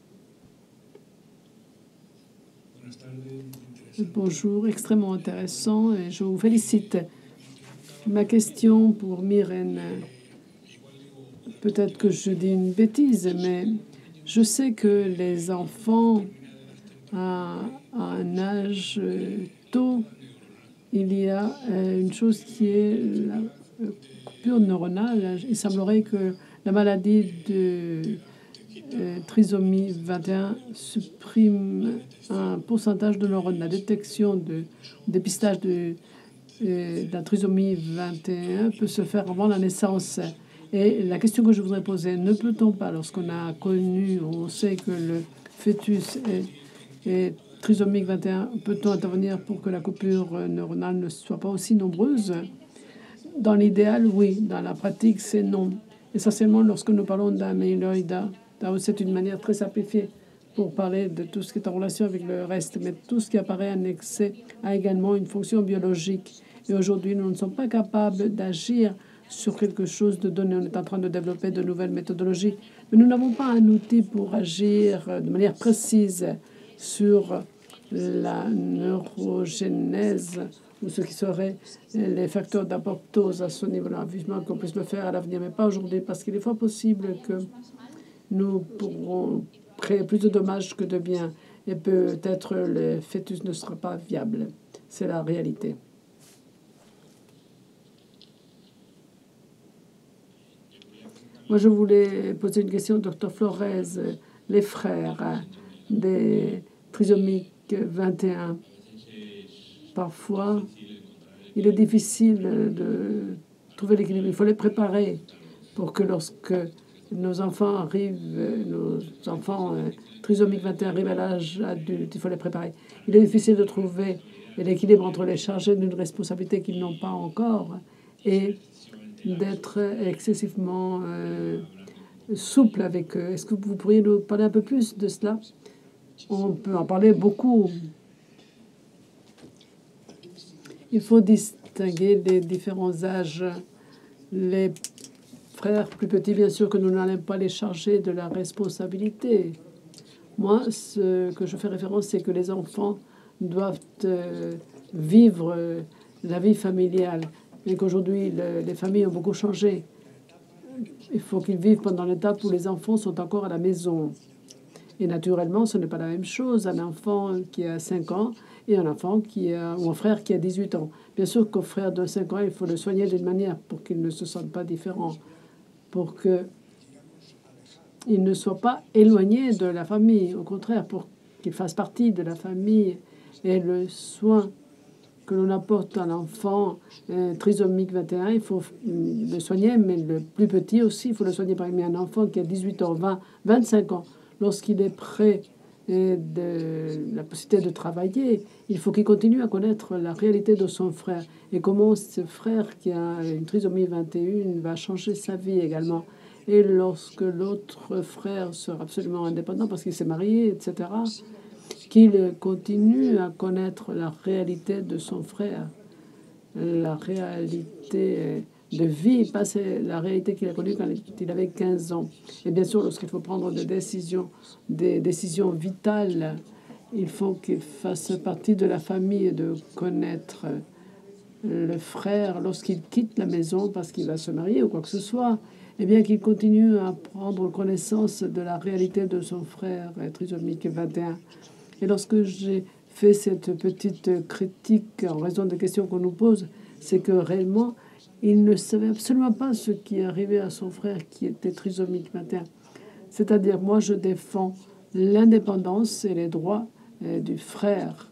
A: Bonjour, extrêmement intéressant et je vous félicite. Ma question pour Myrène, peut-être que je dis une bêtise, mais je sais que les enfants à, à un âge tôt, il y a une chose qui est la coupure neuronale. Il semblerait que la maladie de euh, trisomie vingt et un supprime un pourcentage de neurones. La détection de dépistage de euh, la trisomie vingt et un peut se faire avant la naissance. Et la question que je voudrais poser, ne peut-on pas, lorsqu'on a connu, on sait que le fœtus est, est trisomique vingt et un, peut-on intervenir pour que la coupure neuronale ne soit pas aussi nombreuse? Dans l'idéal, oui. Dans la pratique, c'est non. Essentiellement, lorsque nous parlons d'amyloïda, c'est une manière très simplifiée pour parler de tout ce qui est en relation avec le reste. Mais tout ce qui apparaît en excès a également une fonction biologique. Et aujourd'hui, nous ne sommes pas capables d'agir sur quelque chose de donné. On est en train de développer de nouvelles méthodologies. Mais nous n'avons pas un outil pour agir de manière précise sur la neurogénèse ou ce qui serait les facteurs d'apoptose à ce niveau-là. Vivement qu'on puisse le faire à l'avenir, mais pas aujourd'hui, parce qu'il est fort possible que nous pourrons créer plus de dommages que de bien. Et peut-être le fœtus ne sera pas viable. C'est la réalité. Moi, je voulais poser une question au docteur Flores. Les frères des trisomiques vingt et un, parfois, il est difficile de trouver l'équilibre. Il faut les préparer pour que lorsque nos enfants arrivent, nos enfants euh, trisomiques vingt et un arrivent à l'âge adulte, il faut les préparer. Il est difficile de trouver l'équilibre entre les charger d'une responsabilité qu'ils n'ont pas encore et d'être excessivement euh, souple avec eux. Est-ce que vous pourriez nous parler un peu plus de cela? On peut en parler beaucoup. Il faut distinguer les différents âges. Les frères plus petits, bien sûr que nous n'allons pas les charger de la responsabilité. Moi, ce que je fais référence, c'est que les enfants doivent euh, vivre euh, la vie familiale. Et qu'aujourd'hui, le, les familles ont beaucoup changé. Il faut qu'ils vivent pendant l'étape où les enfants sont encore à la maison. Et naturellement, ce n'est pas la même chose. Un enfant qui a cinq ans et un enfant qui a, ou un frère qui a dix-huit ans. Bien sûr qu'au frère de cinq ans, il faut le soigner d'une manière pour qu'il ne se sente pas différent, pour qu'il ne soit pas éloigné de la famille. Au contraire, pour qu'il fasse partie de la famille. Et le soin que l'on apporte à l'enfant euh, trisomique vingt et un, il faut le soigner, mais le plus petit aussi, il faut le soigner. Par exemple, un enfant qui a dix-huit ans, vingt, vingt-cinq ans, lorsqu'il est prêt euh, de la possibilité de travailler, il faut qu'il continue à connaître la réalité de son frère et comment ce frère qui a une trisomie vingt et un va changer sa vie également. Et lorsque l'autre frère sera absolument indépendant parce qu'il s'est marié, et cetera, qu'il continue à connaître la réalité de son frère, la réalité de vie, pas c'est la réalité qu'il a connue quand il avait quinze ans. Et bien sûr, lorsqu'il faut prendre des décisions, des décisions vitales, il faut qu'il fasse partie de la famille et de connaître le frère lorsqu'il quitte la maison parce qu'il va se marier ou quoi que ce soit. Et bien qu'il continue à prendre connaissance de la réalité de son frère trisomique vingt et un. Et lorsque j'ai fait cette petite critique en raison des questions qu'on nous pose, c'est que réellement, il ne savait absolument pas ce qui arrivait à son frère qui était trisomique vingt et un. C'est-à-dire, moi, je défends l'indépendance et les droits euh, du frère,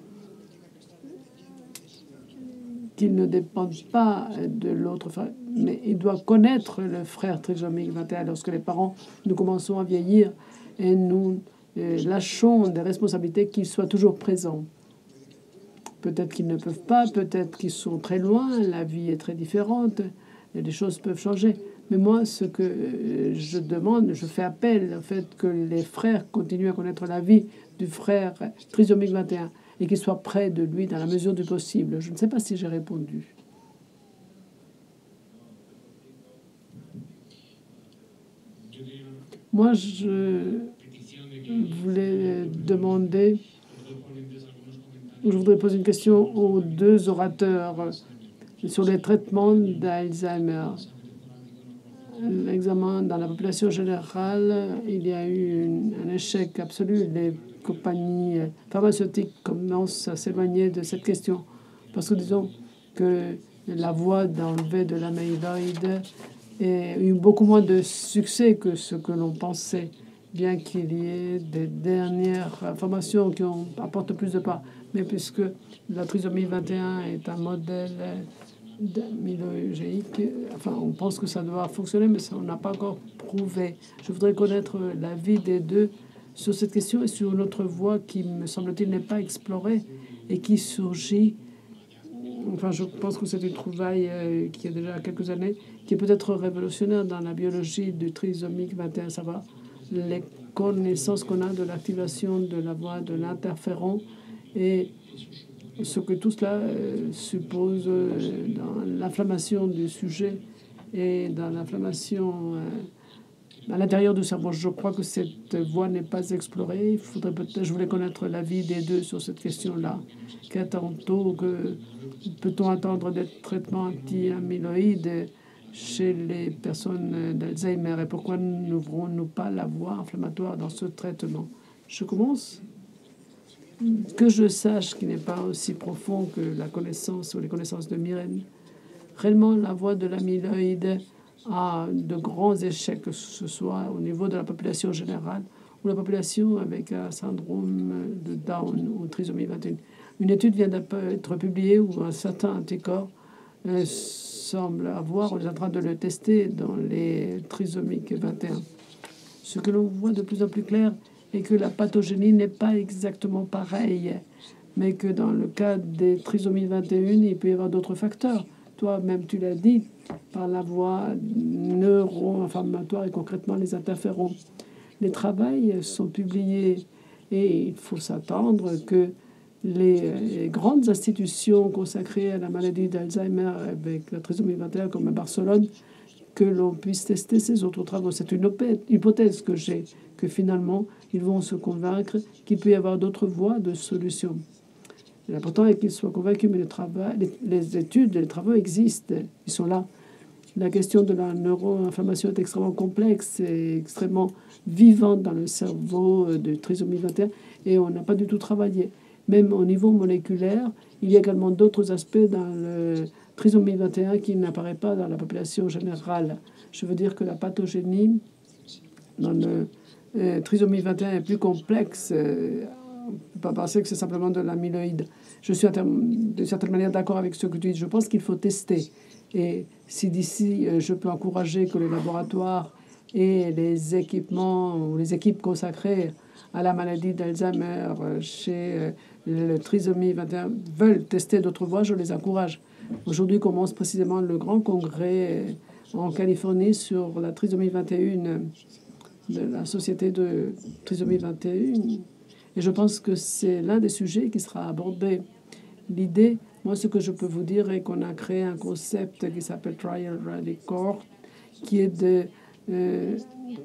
A: qu'il ne dépendent pas de l'autre frère, mais il doit connaître le frère trisomique vingt et un. Lorsque les parents, nous commençons à vieillir et nous euh, lâchons des responsabilités, qu'ils soient toujours présents. Peut-être qu'ils ne peuvent pas, peut-être qu'ils sont très loin, la vie est très différente, et les choses peuvent changer. Mais moi, ce que je demande, je fais appel au fait que les frères continuent à connaître la vie du frère trisomique vingt et un et qu'ils soient près de lui dans la mesure du possible. Je ne sais pas si j'ai répondu. Moi, je voulais demander... Je voudrais poser une question aux deux orateurs sur les traitements d'Alzheimer. L'examen dans la population générale, il y a eu une, un échec absolu. Les compagnies pharmaceutiques commencent à s'éloigner de cette question parce que disons que la voie d'enlever de l'amyloïde a eu beaucoup moins de succès que ce que l'on pensait, bien qu'il y ait des dernières informations qui ont, apportent plus de pas. Mais puisque la trisomie vingt et un est un modèle amyloïdique, enfin, on pense que ça doit fonctionner, mais ça, on n'a pas encore prouvé. Je voudrais connaître l'avis des deux sur cette question et sur une autre voie qui, me semble-t-il, n'est pas explorée et qui surgit enfin, je pense que c'est une trouvaille euh, qui a déjà quelques années, qui est peut-être révolutionnaire dans la biologie du trisomique vingt et un, ça va. Les connaissances qu'on a de l'activation de la voie de l'interféron et ce que tout cela euh, suppose euh, dans l'inflammation du sujet et dans l'inflammation euh, à l'intérieur du cerveau. Je crois que cette voie n'est pas explorée. Il faudrait peut-être, je voulais connaître l'avis des deux sur cette question-là. Qu'attend-on, que peut-on attendre des traitements anti-amyloïdes chez les personnes d'Alzheimer et pourquoi n'ouvrons-nous pas la voie inflammatoire dans ce traitement? Je commence. Que je sache, qui n'est pas aussi profond que la connaissance ou les connaissances de Myrène, réellement la voie de l'amyloïde a de grands échecs, que ce soit au niveau de la population générale ou la population avec un syndrome de Down ou trisomie vingt et un. Une étude vient d'être publiée où un certain anticorps euh, semble avoir, on est en train de le tester dans les trisomiques vingt et un. Ce que l'on voit de plus en plus clair est que la pathogénie n'est pas exactement pareille, mais que dans le cas des trisomies vingt et un, il peut y avoir d'autres facteurs. Toi-même, tu l'as dit, par la voie neuro-inflammatoire et concrètement les interférons. Les travaux sont publiés et il faut s'attendre que les, les grandes institutions consacrées à la maladie d'Alzheimer avec la trisomie vingt et un, comme à Barcelone, que l'on puisse tester ces autres travaux. C'est une hypothèse que j'ai, que finalement, ils vont se convaincre qu'il peut y avoir d'autres voies de solution. L'important est qu'ils soient convaincus, mais le travail, les, les études, les travaux existent, ils sont là. La question de la neuroinflammation est extrêmement complexe et extrêmement vivante dans le cerveau de trisomie vingt et un, et on n'a pas du tout travaillé. Même au niveau moléculaire, il y a également d'autres aspects dans le trisomie vingt et un qui n'apparaît pas dans la population générale. Je veux dire que la pathogénie dans le euh, trisomie vingt et un est plus complexe. Euh, on ne peut pas penser que c'est simplement de l'amyloïde. Je suis d'une certaine manière d'accord avec ce que tu dis. Je pense qu'il faut tester. Et si d'ici, euh, je peux encourager que les laboratoires et les équipements ou les équipes consacrées à la maladie d'Alzheimer chez euh, le trisomie vingt et un veulent tester d'autres voies, je les encourage. Aujourd'hui commence précisément le grand congrès en Californie sur la trisomie vingt et un de la Société de trisomie vingt et un. Et je pense que c'est l'un des sujets qui sera abordé. L'idée, moi, ce que je peux vous dire est qu'on a créé un concept qui s'appelle Trial Rally Cohort, qui est de euh,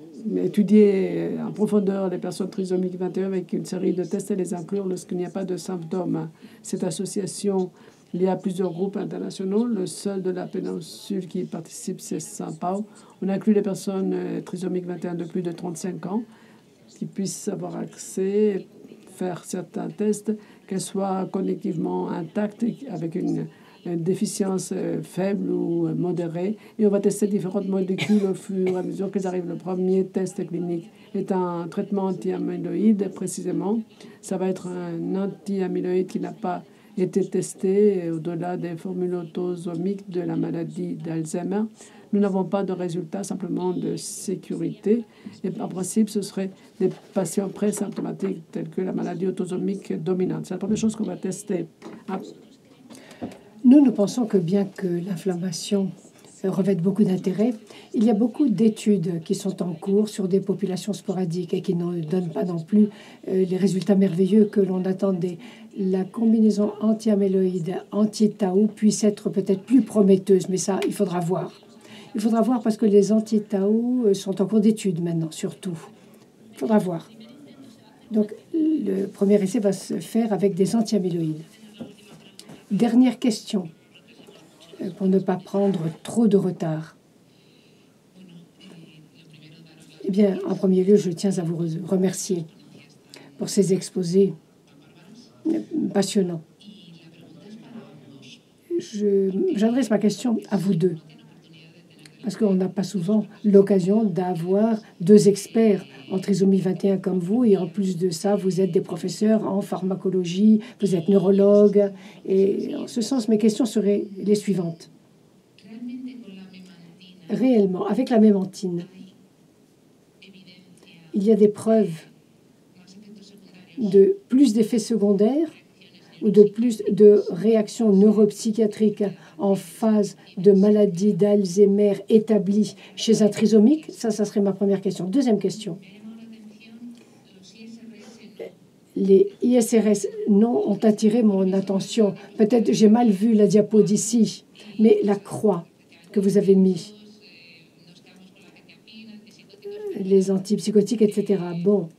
A: étudier en profondeur les personnes trisomiques vingt et un avec une série de tests et les inclure lorsqu'il n'y a pas de symptômes. Cette association, il y a plusieurs groupes internationaux. Le seul de la péninsule qui participe, c'est São Paulo. On inclut les personnes trisomiques vingt et un de plus de trente-cinq ans qui puissent avoir accès, faire certains tests, qu'elles soient cognitivement intactes avec une, une déficience faible ou modérée. Et on va tester différentes molécules au fur et à mesure qu'elles arrivent. Le premier test clinique est un traitement anti-amyloïde, précisément. Ça va être un anti-amyloïde qui n'a pas été testé au-delà des formules autosomiques de la maladie d'Alzheimer. Nous n'avons pas de résultats, simplement de sécurité. Et en principe, ce serait des patients présymptomatiques tels que la maladie autosomique dominante. C'est la première chose qu'on va tester. Ah.
B: Nous, nous pensons que bien que l'inflammation revête beaucoup d'intérêt, il y a beaucoup d'études qui sont en cours sur des populations sporadiques et qui ne donnent pas non plus euh, les résultats merveilleux que l'on attendait. La combinaison anti-amyloïde, anti-tau puisse être peut-être plus prometteuse, mais ça, il faudra voir. Il faudra voir parce que les anti-tau sont en cours d'étude maintenant, surtout. Il faudra voir. Donc, le premier essai va se faire avec des anti-amyloïdes. Dernière question, pour ne pas prendre trop de retard. Eh bien, en premier lieu, je tiens à vous remercier pour ces exposés passionnants. J'adresse ma question à vous deux, parce qu'on n'a pas souvent l'occasion d'avoir deux experts en trisomie vingt et un comme vous, et en plus de ça, vous êtes des professeurs en pharmacologie, vous êtes neurologue, et en ce sens, mes questions seraient les suivantes. Réellement, avec la mémantine, il y a des preuves de plus d'effets secondaires ou de plus de réactions neuropsychiatriques en phase de maladie d'Alzheimer établie chez un trisomique? Ça, ça serait ma première question. Deuxième question. Les I S R S, non, ont attiré mon attention. Peut-être j'ai mal vu la diapo d'ici, mais la croix que vous avez mis, les antipsychotiques, et cetera. Bon,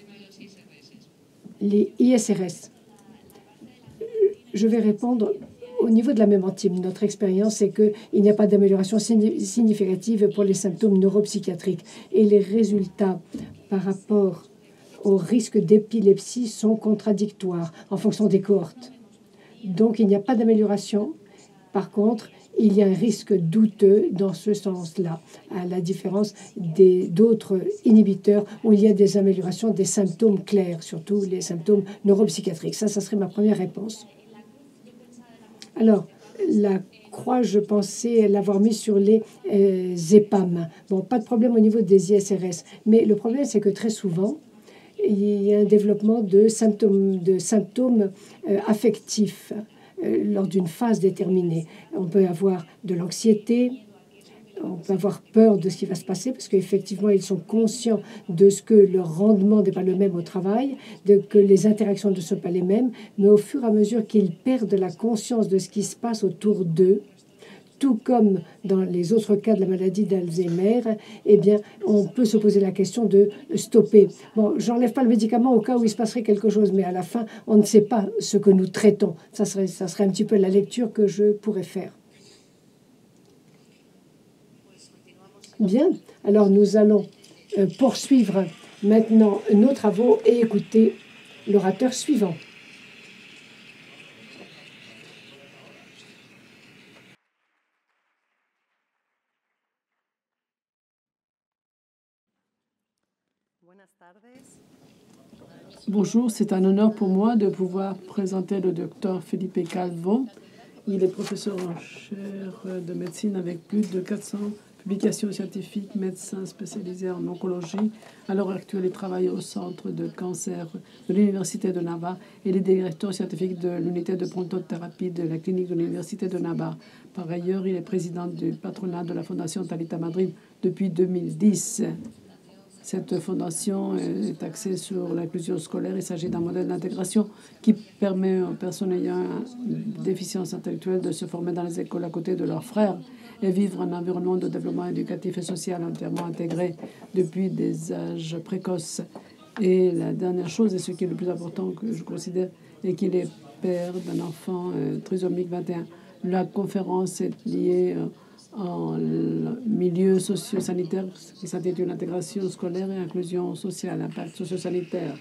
B: les I S R S. Je vais répondre au niveau de la mémentime. Notre expérience, c'est qu'il n'y a pas d'amélioration significative pour les symptômes neuropsychiatriques. Et les résultats par rapport au risque d'épilepsie sont contradictoires en fonction des cohortes. Donc, il n'y a pas d'amélioration. Par contre, il y a un risque douteux dans ce sens-là, à la différence d'autres inhibiteurs où il y a des améliorations des symptômes clairs, surtout les symptômes neuropsychiatriques. Ça, ça serait ma première réponse. Alors, la croix, je pensais l'avoir mise sur les euh, EPAM. Bon, pas de problème au niveau des I S R S, mais le problème, c'est que très souvent, il y a un développement de symptômes, de symptômes euh, affectifs euh, lors d'une phase déterminée. On peut avoir de l'anxiété, on peut avoir peur de ce qui va se passer parce qu'effectivement, ils sont conscients de ce que leur rendement n'est pas le même au travail, de que les interactions ne sont pas les mêmes, mais au fur et à mesure qu'ils perdent la conscience de ce qui se passe autour d'eux, tout comme dans les autres cas de la maladie d'Alzheimer, eh bien, on peut se poser la question de stopper. Bon, j'enlève pas le médicament au cas où il se passerait quelque chose, mais à la fin, on ne sait pas ce que nous traitons. Ça serait, ça serait un petit peu la lecture que je pourrais faire. Bien, alors nous allons euh, poursuivre maintenant nos travaux et écouter l'orateur suivant.
A: Bonjour, c'est un honneur pour moi de pouvoir présenter le docteur Felipe Calvo. Il est professeur en chaire de médecine avec plus de quatre cents publications scientifiques, médecin spécialisé en oncologie. À l'heure actuelle, il travaille au centre de cancer de l'Université de Navarre et il est directeur scientifique de l'unité de prontothérapie de la clinique de l'Université de Navarre. Par ailleurs, il est président du patronat de la Fondation Talita Madrid depuis deux mille dix. Cette fondation est axée sur l'inclusion scolaire. Il s'agit d'un modèle d'intégration qui permet aux personnes ayant une déficience intellectuelle de se former dans les écoles à côté de leurs frères et vivre un environnement de développement éducatif et social entièrement intégré depuis des âges précoces. Et la dernière chose, et ce qui est le plus important que je considère, est qu'il est père d'un enfant euh, trisomique vingt et un. La conférence est liée euh, en milieu socio-sanitaire qui s'intitule Intégration scolaire et inclusion sociale, impact socio-sanitaire.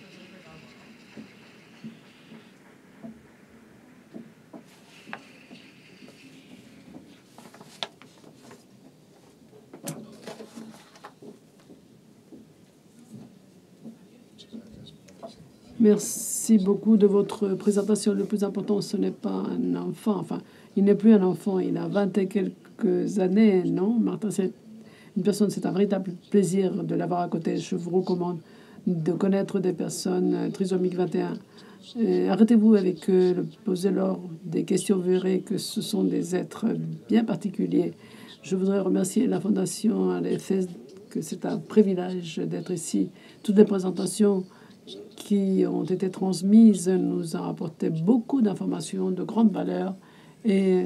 A: Merci beaucoup de votre présentation. Le plus important, ce n'est pas un enfant. Enfin, il n'est plus un enfant. Il a vingt et quelques années, non, Martin, c'est une personne. C'est un véritable plaisir de l'avoir à côté. Je vous recommande de connaître des personnes trisomiques vingt et un. Arrêtez-vous avec eux, posez-leur des questions. Vous verrez que ce sont des êtres bien particuliers. Je voudrais remercier la Fondation à l'E F S, que c'est un privilège d'être ici. Toutes les présentations qui ont été transmises nous ont apporté beaucoup d'informations de grande valeur et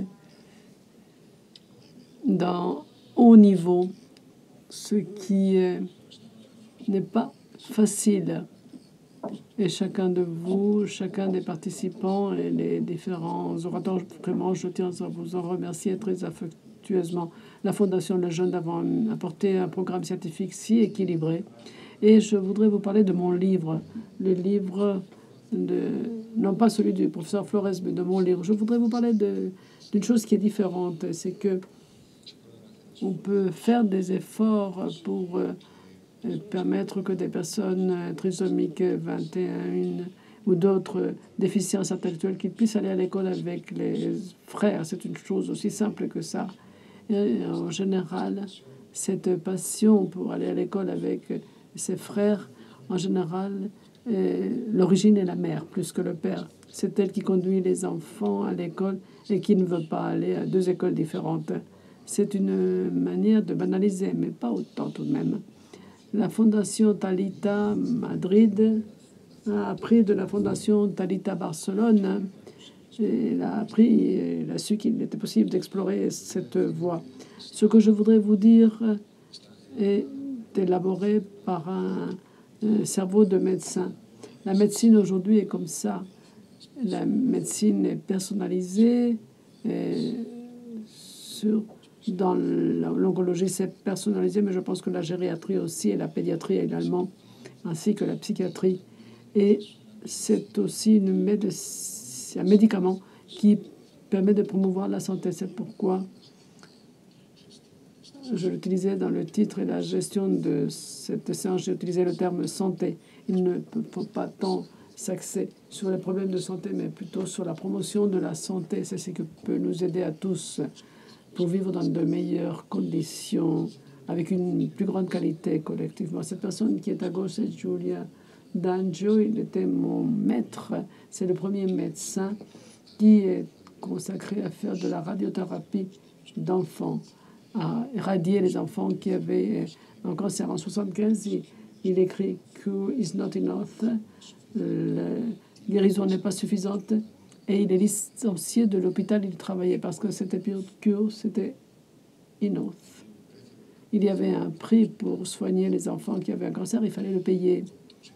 A: d'un haut niveau, ce qui n'est pas facile. Et chacun de vous, chacun des participants et les différents orateurs, vraiment, je tiens à vous en remercier très affectueusement. La Fondation Le Jeune d'avoir apporté un programme scientifique si équilibré. Et je voudrais vous parler de mon livre, le livre, de, non pas celui du professeur Flores, mais de mon livre. Je voudrais vous parler d'une chose qui est différente, c'est que on peut faire des efforts pour euh, permettre que des personnes trisomiques vingt et un ou d'autres déficiences intellectuelles qu'ils puissent aller à l'école avec les frères. C'est une chose aussi simple que ça. Et en général, cette passion pour aller à l'école avec ses frères, en général, l'origine est la mère plus que le père. C'est elle qui conduit les enfants à l'école et qui ne veut pas aller à deux écoles différentes. C'est une manière de banaliser, mais pas autant tout de même. La Fondation Talita Madrid a appris de la Fondation Talita Barcelone. Elle a appris, elle a su qu'il était possible d'explorer cette voie. Ce que je voudrais vous dire est élaboré par un, un cerveau de médecin. La médecine aujourd'hui est comme ça. La médecine est personnalisée. Et sur, dans l'oncologie, c'est personnalisé, mais je pense que la gériatrie aussi et la pédiatrie également, ainsi que la psychiatrie. Et c'est aussi une médecine, un médicament qui permet de promouvoir la santé. C'est pourquoi je l'utilisais dans le titre et la gestion de cette séance. J'ai utilisé le terme santé. Il ne faut pas tant s'axer sur les problèmes de santé, mais plutôt sur la promotion de la santé. C'est ce qui peut nous aider à tous pour vivre dans de meilleures conditions, avec une plus grande qualité collectivement. Cette personne qui est à gauche, c'est Giulia D'Angio. Il était mon maître. C'est le premier médecin qui est consacré à faire de la radiothérapie d'enfants, à éradier les enfants qui avaient un cancer. En soixante-quinze, il, il écrit « Cure is not enough ». La guérison n'est pas suffisante. Et il est licencié de l'hôpital où il travaillait parce que c'était pure cure, c'était enough. Il y avait un prix pour soigner les enfants qui avaient un cancer, il fallait le payer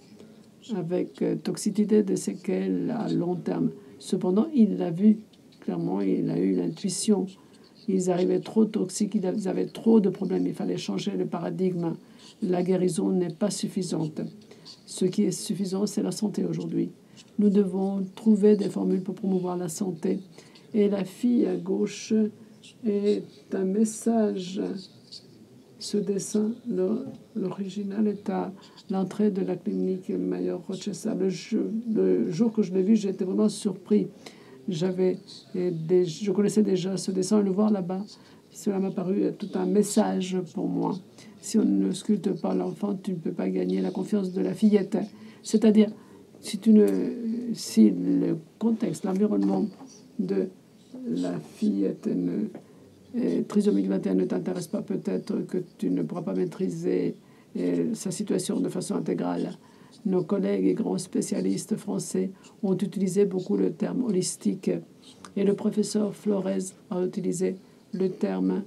A: avec toxicité de séquelles à long terme. Cependant, il l'a vu clairement, il a eu l'intuition. Ils arrivaient trop toxiques, ils avaient trop de problèmes, il fallait changer le paradigme. La guérison n'est pas suffisante. Ce qui est suffisant, c'est la santé aujourd'hui. Nous devons trouver des formules pour promouvoir la santé. Et la fille à gauche est un message. Ce dessin, l'original, est à l'entrée de la clinique Mayor Rochessa. Le, le jour que je l'ai vu, j'ai été vraiment surpris. J'avais des, je connaissais déjà ce dessin. Le voir là-bas, cela m'a paru tout un message pour moi. Si on ne sculpte pas l'enfant, tu ne peux pas gagner la confiance de la fillette. C'est-à-dire, si, tu ne, si le contexte, l'environnement de la fillette ne, et trisomique vingt et un ne t'intéresse pas, peut-être que tu ne pourras pas maîtriser et, sa situation de façon intégrale. Nos collègues et grands spécialistes français ont utilisé beaucoup le terme holistique et le professeur Flores a utilisé le terme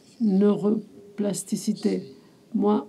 A: neuroplasticité. Moi,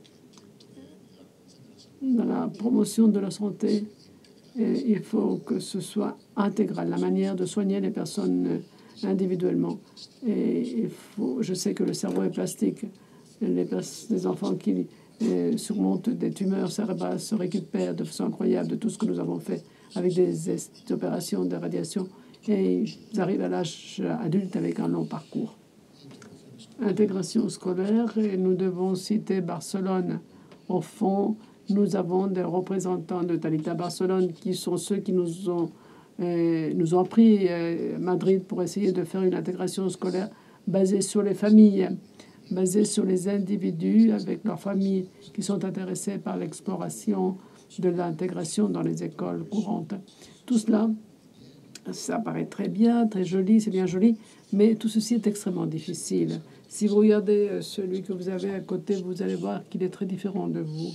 A: dans la promotion de la santé, il faut que ce soit intégral, la manière de soigner les personnes individuellement. Et il faut, je sais que le cerveau est plastique. Les, les enfants qui eh, surmontent des tumeurs cérébrales se récupèrent de façon incroyable de tout ce que nous avons fait avec des, des opérations de radiation. Et ils arrivent à l'âge adulte avec un long parcours. Intégration scolaire, et nous devons citer Barcelone. Au fond, nous avons des représentants de Talita Barcelone qui sont ceux qui nous ont, euh, nous ont appris à Madrid pour essayer de faire une intégration scolaire basée sur les familles, basée sur les individus avec leurs familles qui sont intéressés par l'exploration de l'intégration dans les écoles courantes. Tout cela, ça paraît très bien, très joli, c'est bien joli, mais tout ceci est extrêmement difficile. Si vous regardez celui que vous avez à côté, vous allez voir qu'il est très différent de vous.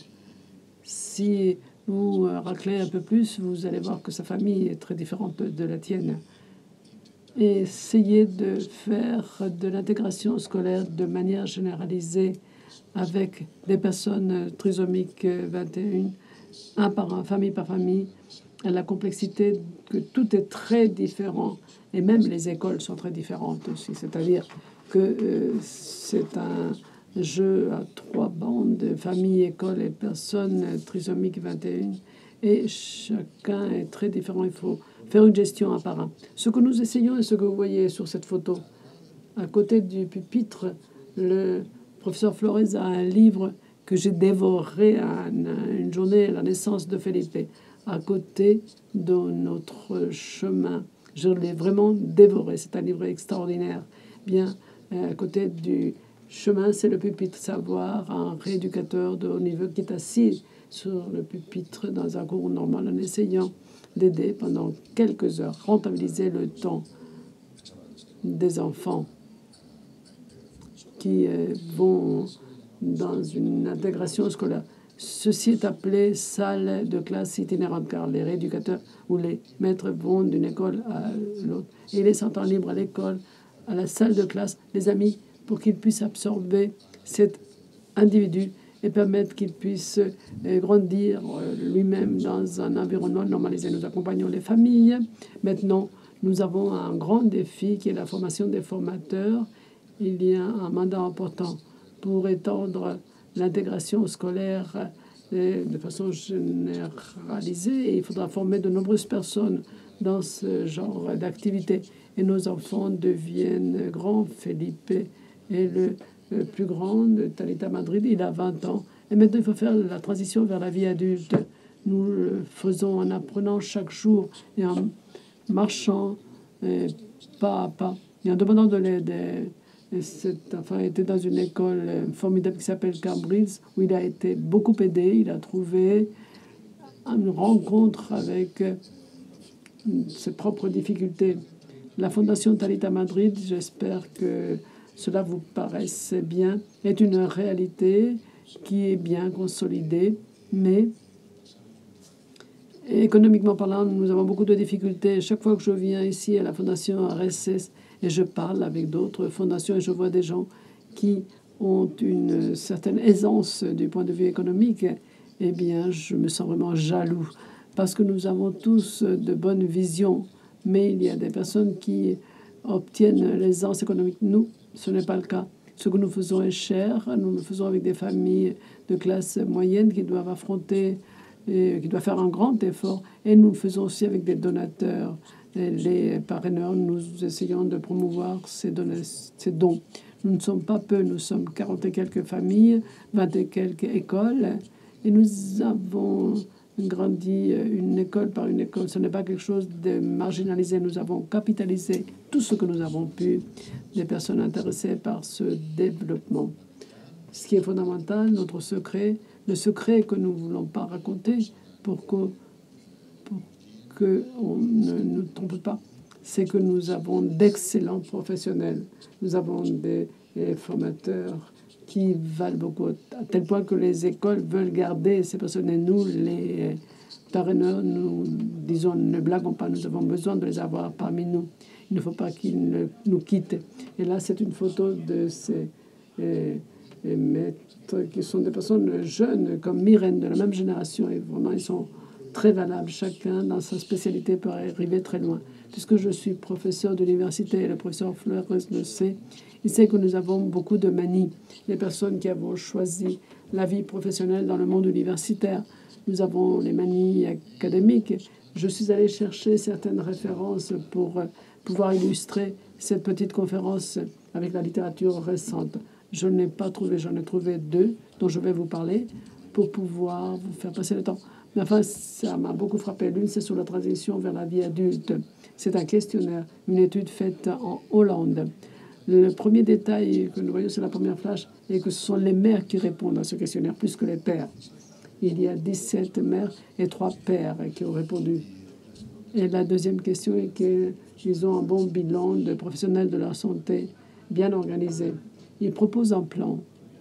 A: Si vous raclez un peu plus, vous allez voir que sa famille est très différente de la tienne. Et essayez de faire de l'intégration scolaire de manière généralisée avec des personnes trisomiques vingt et un, un par un, famille par famille, à la complexité que tout est très différent. Et même les écoles sont très différentes aussi. C'est-à-dire que euh, c'est un jeu à trois bandes, famille, école et personnes trisomiques vingt et un. Et chacun est très différent. Il faut faire une gestion un par un. Ce que nous essayons et ce que vous voyez sur cette photo, à côté du pupitre, le professeur Flores a un livre que j'ai dévoré à une journée à la naissance de Felipe, à côté de notre chemin. Je l'ai vraiment dévoré. C'est un livre extraordinaire. Bien, à côté du chemin, c'est le pupitre savoir, un rééducateur de haut niveau qui est assis sur le pupitre dans un cours normal en essayant d'aider pendant quelques heures, rentabiliser le temps des enfants qui euh, vont dans une intégration scolaire. Ceci est appelé salle de classe itinérante, car les rééducateurs ou les maîtres vont d'une école à l'autre. Et ils laissent en temps libre à l'école, à la salle de classe, les amis, pour qu'ils puissent absorber cet individu et permettre qu'il puisse euh, grandir euh, lui-même dans un environnement normalisé. Nous accompagnons les familles. Maintenant, nous avons un grand défi qui est la formation des formateurs. Il y a un mandat important pour étendre l'intégration scolaire euh, de façon généralisée. Et il faudra former de nombreuses personnes dans ce genre d'activité. Et nos enfants deviennent grands. Felipe est le le plus grand de Talita Madrid, il a vingt ans. Et maintenant, il faut faire la transition vers la vie adulte. Nous le faisons en apprenant chaque jour et en marchant et pas à pas et en demandant de l'aide. Et cet enfant était dans une école formidable qui s'appelle Cambridge, où il a été beaucoup aidé. Il a trouvé une rencontre avec ses propres difficultés. La Fondation Talita Madrid, j'espère que cela vous paraisse bien, est une réalité qui est bien consolidée, mais économiquement parlant, nous avons beaucoup de difficultés. Chaque fois que je viens ici à la Fondation R S S et je parle avec d'autres fondations et je vois des gens qui ont une certaine aisance du point de vue économique, eh bien, je me sens vraiment jaloux parce que nous avons tous de bonnes visions, mais il y a des personnes qui obtiennent l'aisance économique. Nous, ce n'est pas le cas. Ce que nous faisons est cher. Nous le faisons avec des familles de classe moyenne qui doivent affronter, et qui doivent faire un grand effort. Et nous le faisons aussi avec des donateurs. Et les parraineurs, nous essayons de promouvoir ces, donna- ces dons. Nous ne sommes pas peu. Nous sommes quarante et quelques familles, vingt et quelques écoles. Et nous avons grandi une école par une école. Ce n'est pas quelque chose de marginalisé. Nous avons capitalisé tout ce que nous avons pu des personnes intéressées par ce développement. Ce qui est fondamental, notre secret, le secret que nous ne voulons pas raconter pour que pour que on ne nous trompe pas, c'est que nous avons d'excellents professionnels. Nous avons des, des formateurs qui valent beaucoup, à tel point que les écoles veulent garder ces personnes. Et nous, les parraineurs, nous disons, ne blaguons pas, nous avons besoin de les avoir parmi nous. Il ne faut pas qu'ils ne nous quittent. Et là, c'est une photo de ces euh, maîtres qui sont des personnes jeunes, comme Myrène, de la même génération. Et vraiment, ils sont très valables. Chacun, dans sa spécialité, peut arriver très loin. Puisque je suis professeur d'université, et le professeur Flores le sait, il sait que nous avons beaucoup de manies. Les personnes qui avons choisi la vie professionnelle dans le monde universitaire, nous avons les manies académiques. Je suis allé chercher certaines références pour pouvoir illustrer cette petite conférence avec la littérature récente. Je n'ai pas trouvé, j'en ai trouvé deux dont je vais vous parler pour pouvoir vous faire passer le temps. Mais enfin, ça m'a beaucoup frappé. L'une, c'est sur la transition vers la vie adulte. C'est un questionnaire, une étude faite en Hollande. Le premier détail que nous voyons, c'est la première flash, et que ce sont les mères qui répondent à ce questionnaire, plus que les pères. Il y a dix-sept mères et trois pères qui ont répondu. Et la deuxième question est qu'ils ont un bon bilan de professionnels de la santé bien organisé. Ils proposent un plan.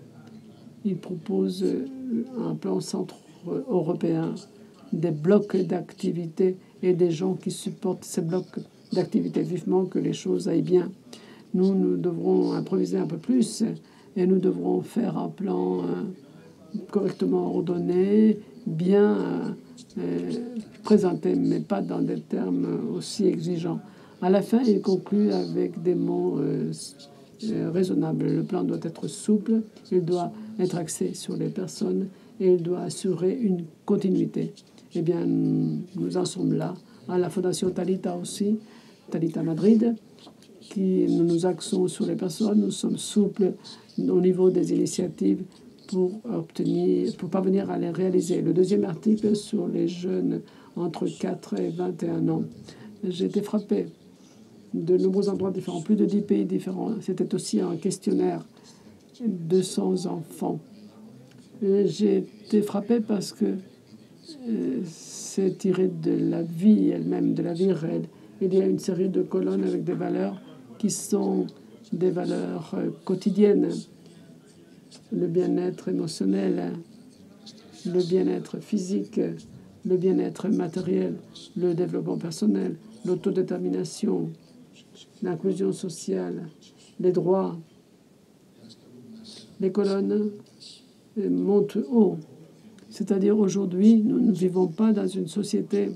A: Ils proposent un plan centre-européen, des blocs d'activités et des gens qui supportent ces blocs d'activités. Vivement que les choses aillent bien. Nous, nous devrons improviser un peu plus et nous devrons faire un plan euh, correctement ordonné, bien euh, présenté, mais pas dans des termes aussi exigeants. À la fin, il conclut avec des mots euh, euh, raisonnables. Le plan doit être souple, il doit être axé sur les personnes et il doit assurer une continuité. Eh bien, nous en sommes là. À la Fondation Talita aussi, Talita Madrid, qui nous nous axons sur les personnes. Nous sommes souples au niveau des initiatives pour obtenir, pour parvenir à les réaliser. Le deuxième article sur les jeunes entre quatre et vingt et un ans. J'ai été frappé de nombreux endroits différents, plus de dix pays différents. C'était aussi un questionnaire, deux cents enfants J'ai été frappé parce que euh, c'est tiré de la vie elle-même, de la vie réelle. Il y a une série de colonnes avec des valeurs qui sont des valeurs euh, quotidiennes. Le bien-être émotionnel, le bien-être physique, le bien-être matériel, le développement personnel, l'autodétermination, l'inclusion sociale, les droits. Les colonnes montent haut. C'est-à-dire aujourd'hui, nous ne vivons pas dans une société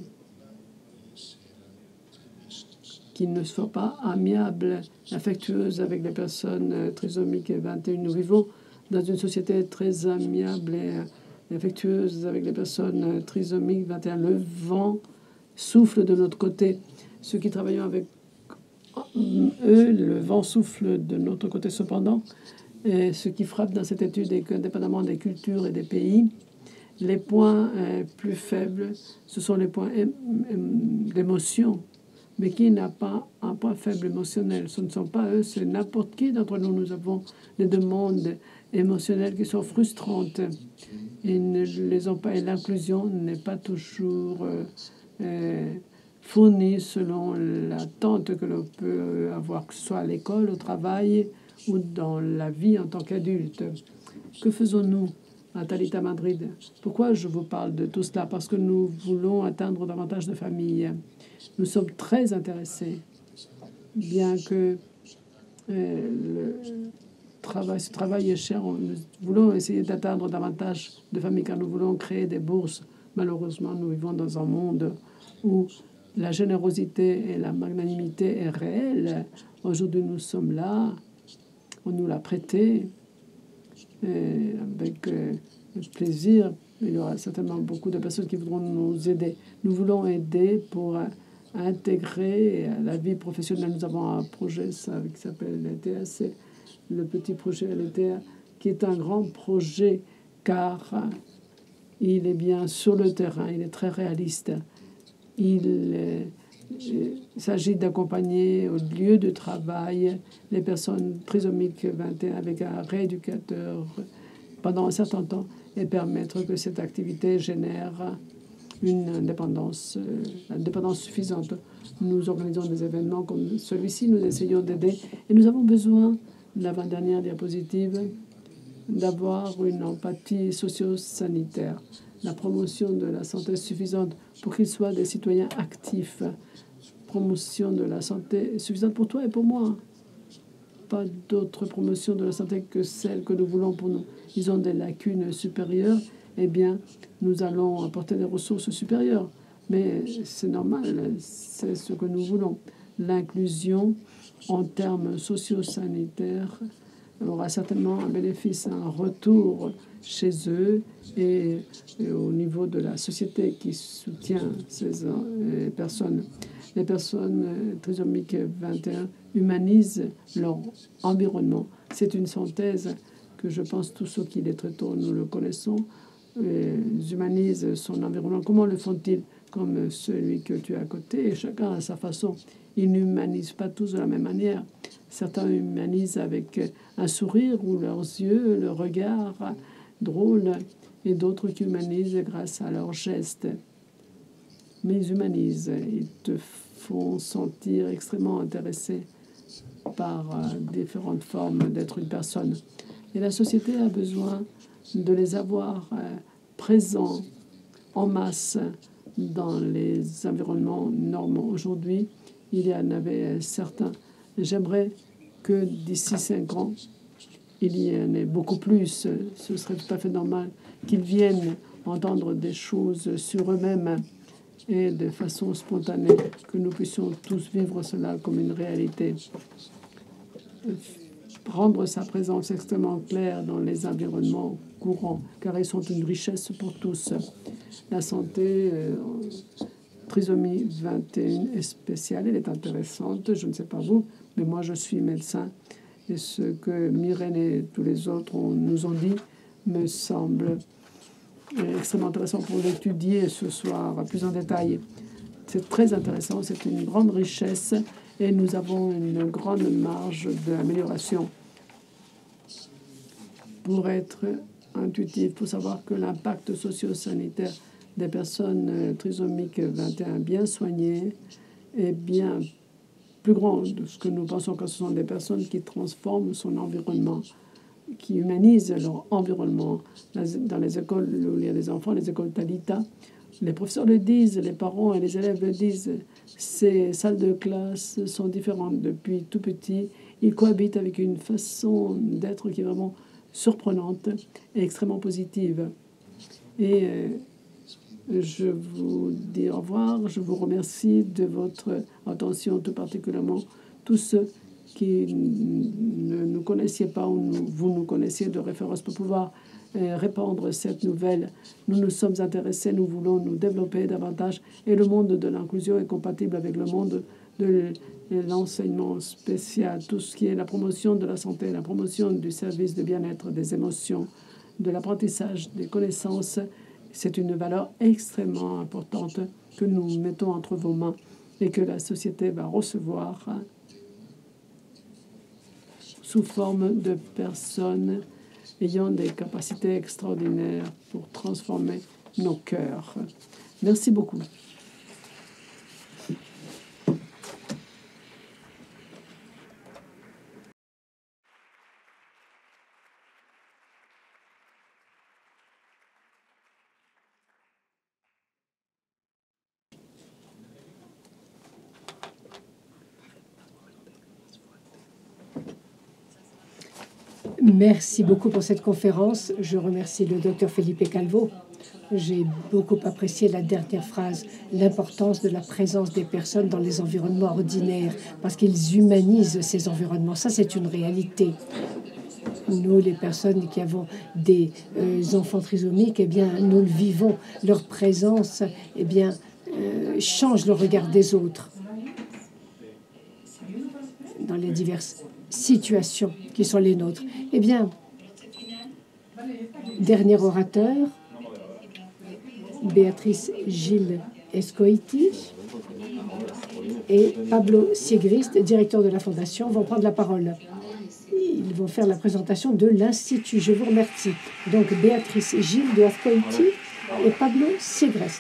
A: qui ne soit pas amiable, affectueuse avec les personnes trisomiques et vingt et un. Nous vivons dans une société très amiable et affectueuse avec les personnes trisomiques vingt et un. Le vent souffle de notre côté. Ceux qui travaillent avec eux, le vent souffle de notre côté cependant. Et ce qui frappe dans cette étude est qu'indépendamment des cultures et des pays, les points euh, plus faibles, ce sont les points d'émotion. Mais qui n'a pas un point faible émotionnel? Ce ne sont pas eux, c'est n'importe qui d'entre nous. Nous avons des demandes émotionnelles qui sont frustrantes. Ils ne les ont pas, et l'inclusion n'est pas toujours euh, euh, fournie selon l'attente que l'on peut avoir, que ce soit à l'école, au travail ou dans la vie en tant qu'adulte. Que faisons-nous à Talita Madrid? Pourquoi je vous parle de tout cela? Parce que nous voulons atteindre davantage de familles. Nous sommes très intéressés, bien que euh, le travail, ce travail est cher. Nous voulons essayer d'atteindre davantage de familles car nous voulons créer des bourses. Malheureusement, nous vivons dans un monde où la générosité et la magnanimité est réelle. Aujourd'hui, nous sommes là, on nous l'a prêté et avec euh, plaisir. Il y aura certainement beaucoup de personnes qui voudront nous aider. Nous voulons aider pour euh, intégrer la vie professionnelle. Nous avons un projet ça, qui s'appelle l'E T A, c'est le petit projet L T A, qui est un grand projet car euh, il est bien sur le terrain, il est très réaliste. Il euh, Il s'agit d'accompagner au lieu de travail les personnes trisomiques vingt et un avec un rééducateur pendant un certain temps et permettre que cette activité génère une indépendance, euh, indépendance suffisante. Nous organisons des événements comme celui-ci, nous essayons d'aider et nous avons besoin, l'avant-dernière diapositive, d'avoir une empathie socio-sanitaire, la promotion de la santé suffisante pour qu'ils soient des citoyens actifs, promotion de la santé suffisante pour toi et pour moi. Pas d'autre promotion de la santé que celle que nous voulons pour nous. Ils ont des lacunes supérieures, eh bien, nous allons apporter des ressources supérieures. Mais c'est normal, c'est ce que nous voulons. L'inclusion en termes socio-sanitaires aura certainement un bénéfice, un retour chez eux et, et au niveau de la société qui soutient ces euh, personnes. Les personnes euh, trisomiques vingt et un humanisent leur environnement. C'est une synthèse que je pense tous ceux qui les traitent, nous le connaissons. Ils humanisent son environnement. Comment le font-ils? Comme celui que tu as à côté, et chacun à sa façon. Ils n'humanisent pas tous de la même manière. Certains humanisent avec un sourire ou leurs yeux, le regard drôle, et d'autres qui humanisent grâce à leurs gestes. Mais ils humanisent, ils te font sentir extrêmement intéressé par euh, différentes formes d'être une personne. Et la société a besoin de les avoir euh, présents en masse dans les environnements normaux. Aujourd'hui, il y en avait certains. J'aimerais que d'ici cinq ans, il y en ait beaucoup plus. Ce serait tout à fait normal qu'ils viennent entendre des choses sur eux-mêmes et de façon spontanée, que nous puissions tous vivre cela comme une réalité. Rendre sa présence extrêmement claire dans les environnements courants, car ils sont une richesse pour tous. La santé, euh, trisomie vingt et un est spéciale, elle est intéressante, je ne sais pas vous, mais moi je suis médecin, et ce que Myrène et tous les autres ont, nous ont dit me semble extrêmement intéressant pour l'étudier ce soir plus en détail. C'est très intéressant, c'est une grande richesse et nous avons une grande marge d'amélioration pour être intuitif pour savoir que l'impact socio-sanitaire des personnes euh, trisomiques vingt et un bien soignées est bien plus grand de ce que nous pensons que ce sont des personnes qui transforment son environnement, qui humanisent leur environnement. Dans les écoles où il y a des enfants, les écoles Talita, les professeurs le disent, les parents et les élèves le disent, ces salles de classe sont différentes depuis tout petit. Ils cohabitent avec une façon d'être qui est vraiment surprenante et extrêmement positive. Et euh, je vous dis au revoir. Je vous remercie de votre attention, tout particulièrement tous ceux qui ne nous connaissiez pas ou nous, vous nous connaissiez de référence pour pouvoir euh, répandre cette nouvelle. Nous nous sommes intéressés, nous voulons nous développer davantage et le monde de l'inclusion est compatible avec le monde de l'enseignement spécial, tout ce qui est la promotion de la santé, la promotion du service de bien-être, des émotions, de l'apprentissage, des connaissances. C'est une valeur extrêmement importante que nous mettons entre vos mains et que la société va recevoir sous forme de personnes ayant des capacités extraordinaires pour transformer nos cœurs. Merci beaucoup.
B: Merci beaucoup pour cette conférence. Je remercie le docteur Felipe Calvo. J'ai beaucoup apprécié la dernière phrase, l'importance de la présence des personnes dans les environnements ordinaires, parce qu'ils humanisent ces environnements. Ça, c'est une réalité. Nous, les personnes qui avons des euh, enfants trisomiques, eh bien, nous le vivons. Leur présence, eh bien, euh, change le regard des autres dans les diverses situations qui sont les nôtres. Eh bien, dernier orateur, Béatrice Gilles Escoiti et Pablo Siegrist, directeur de la Fondation, vont prendre la parole. Ils vont faire la présentation de l'Institut. Je vous remercie. Donc, Béatrice Gilles de Escoiti et Pablo Siegrist.